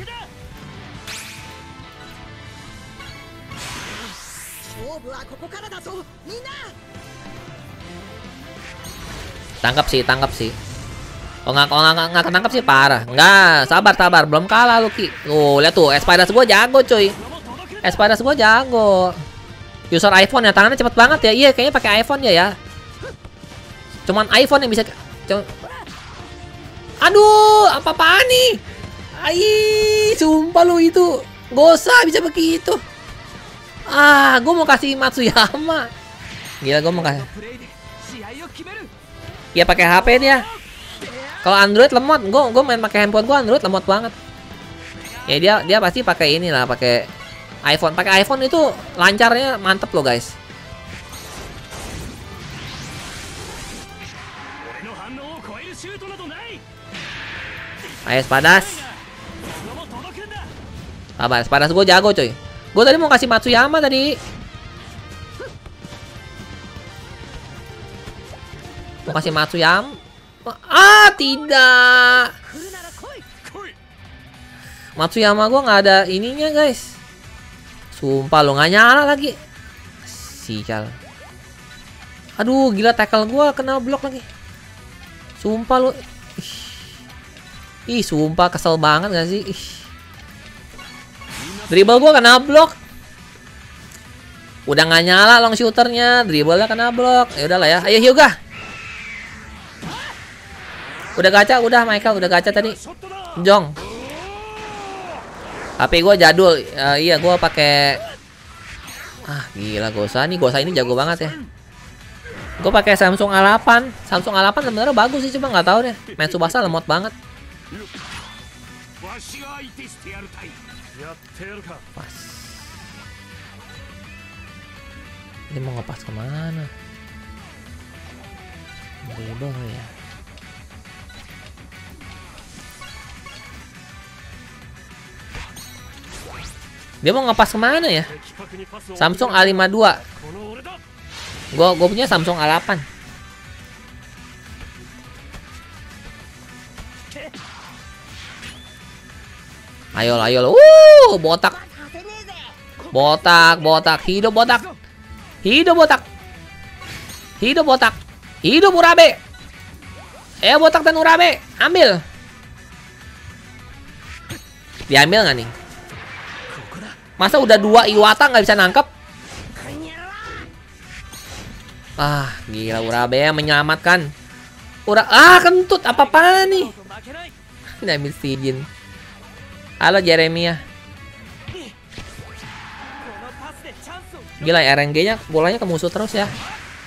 Tangkap sih, tangkap sih. Oh nggak, oh, nggak, nggak ketangkap sih parah. Nggak, sabar, sabar, belum kalah Lucky. Oh lihat tuh, Espadas gua jago coy. Espadas gua jago. User iPhone ya, tangannya cepet banget ya. Iya, kayaknya pakai iPhone ya ya. Cuman iPhone yang bisa. Cuman... Aduh, apa-apaan nih? Ai, sumpah lu itu Gosa bisa begitu. Ah, gue mau kasih Matsuyama. Gila, gue mau kasih. Ya pakai H P dia. Kalau Android lemot, gue gue main pakai handphone gue Android lemot banget. Ya dia dia pasti pakai inilah, pakai iPhone. Pakai iPhone itu lancarnya mantep loh guys. Ayo Espadas. Sabar, Espadas gue jago coy. Gue tadi mau kasih Matsuyama tadi. Mau kasih Matsuyama. Ah, tidak. Matsuyama gue nggak ada ininya guys. Sumpah lo nggak nyala lagi. Sial. Aduh, gila tackle gue kena blok lagi. Sumpah lo. Ih, sumpah kesel banget gak sih? Ih. Dribble gua kena blok. Udah nggak nyala long shooternya, dribblenya kena blok. Ya udahlah ya. Ayo Hyuga. Udah gacha, udah Michael udah gacha tadi. Jong. H P gua jadul. Uh, iya, gua pakai ah, gila Gosa nih. Gosa ini jago banget ya. Gua pakai Samsung A delapan. Samsung A delapan sebenarnya bagus sih, cuma nggak tahu deh. Main Tsubasa lemot banget. Pas. Dia mau ngepas kemana? Dribble ya. Dia mau ngepas kemana ya? Samsung A lima dua. Gua gua punya Samsung A delapan. Ayo, ayo, uh, botak, botak, botak, hidup botak, hidup botak, hidup botak, hidup Urabe. Eh, botak dan Urabe, ambil. Diambil nggak nih? Masa udah dua Iwata nggak bisa nangkep? Ah, gila Urabe yang menyelamatkan. Ura, ah kentut apa-apa nih? Diambil Sijin. Halo Jeremia. Gila R N G-nya bolanya ke musuh terus ya.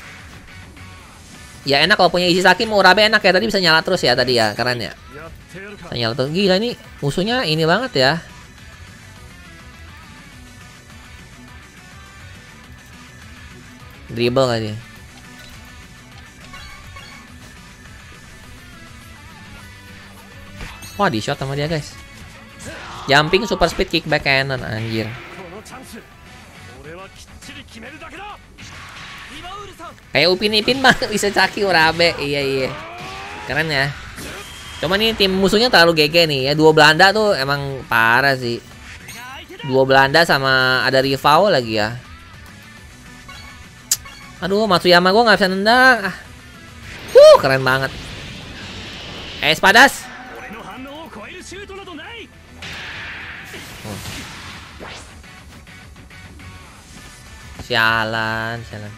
Ya enak kalau punya Ishisaki mau Urabe enak ya. Tadi bisa nyala terus ya tadi ya. Keren ya. Bisa nyala terus. Gila ini musuhnya ini banget ya. Dribble kali dia. Wah, di shot sama dia, guys. Jumping super speed kickback cannon, anjir. Kayak Upin Ipin bang, bisa Caki Urabe. Iya iya. Keren ya. Cuma nih tim musuhnya terlalu G G nih ya. Dua Belanda tuh emang parah sih. Dua Belanda sama ada Rifau lagi ya. Aduh, Matsuyama gue nggak bisa nendang. Ah. Uh, keren banget. Eh, Espadas. Oh. Sialan, sialan.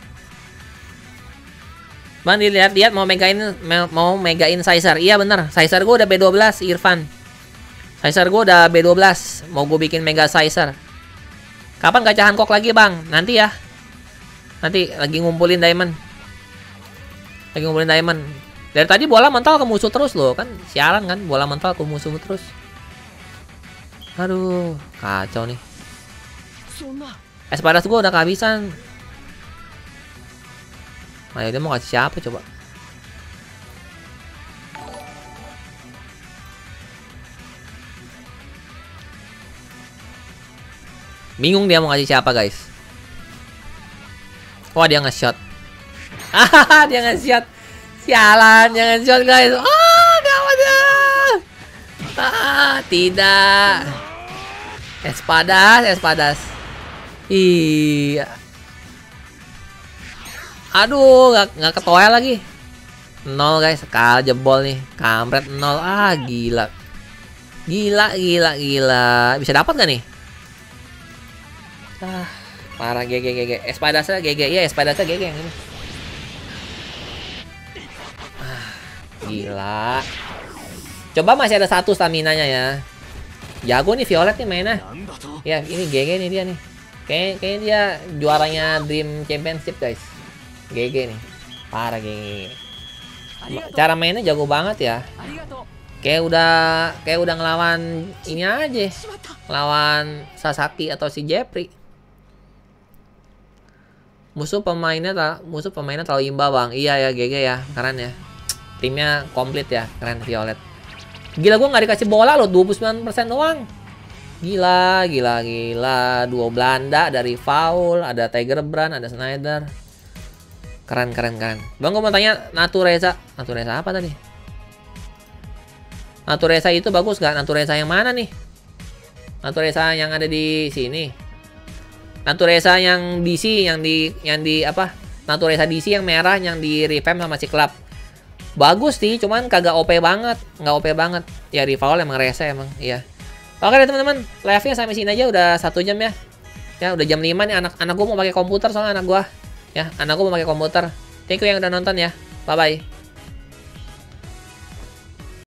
Bang, dilihat-lihat mau megain mau megain Caesar. Iya bener, Caesar gue udah B dua belas, Irfan. Caesar gue udah B dua belas. Mau gue bikin mega Caesar. Kapan gacha Hancock lagi, Bang? Nanti ya. Nanti lagi ngumpulin diamond. Lagi ngumpulin diamond. Dari tadi bola mental ke musuh terus loh. Kan sialan kan, bola mental ke musuh terus. Aduh, kacau nih. Espadas gue udah kehabisan. Ayo, dia mau kasih siapa coba? Bingung dia mau kasih siapa, guys. Wah, dia nge-shot. Ah, dia nge-shot. Sialan, dia nge-shot, guys. Oh, gawat ya. Ah, tidak. Espadas, Espadas. Iya. Aduh, gak, gak ketoel lagi. Nol, guys. Kalah jebol nih. Kampret nol. Ah, gila. Gila, gila, gila. Bisa dapat gak nih? Ah, parah. G G, G G. Espadasnya G G. Iya, Espadasnya G G yang ini. Ah, gila. Coba masih ada satu stamina-nya ya. Jago nih Violet nih mainnya. Ya, ini G G nih dia nih. Kayak kayaknya dia juaranya Dream Championship, guys. G G nih. Parah G G. Cara mainnya jago banget ya. Kayak udah kayak udah ngelawan ini aja. Ngelawan Sasaki atau si Jeffrey. Musuh pemainnya tak musuh pemainnya terlalu imba, Bang. Iya ya, G G ya. Keren ya. Timnya komplit ya. Keren Violet. Gila, gue nggak dikasih bola loh, dua puluh sembilan persen doang. Gila, gila, gila. Dua Belanda dari Foul, ada Tiger Brand, ada Snyder. Keren, keren, keren. Bang, gue mau tanya Natureza. Natureza apa tadi? Natureza itu bagus gak? Natureza yang mana nih? Natureza yang ada di sini. Natureza yang D C, yang di yang di apa? Natureza D C yang merah yang di revamp sama si Club. Bagus sih, cuman kagak O P banget, nggak O P banget. Ya Rival emang rese emang, iya. Oke deh teman-teman, live-nya sampai sini aja udah satu jam ya. Ya udah jam lima nih, anak anak gue mau pakai komputer soalnya anak gue. Ya, anak gue mau pakai komputer. Thank you yang udah nonton ya. Bye bye.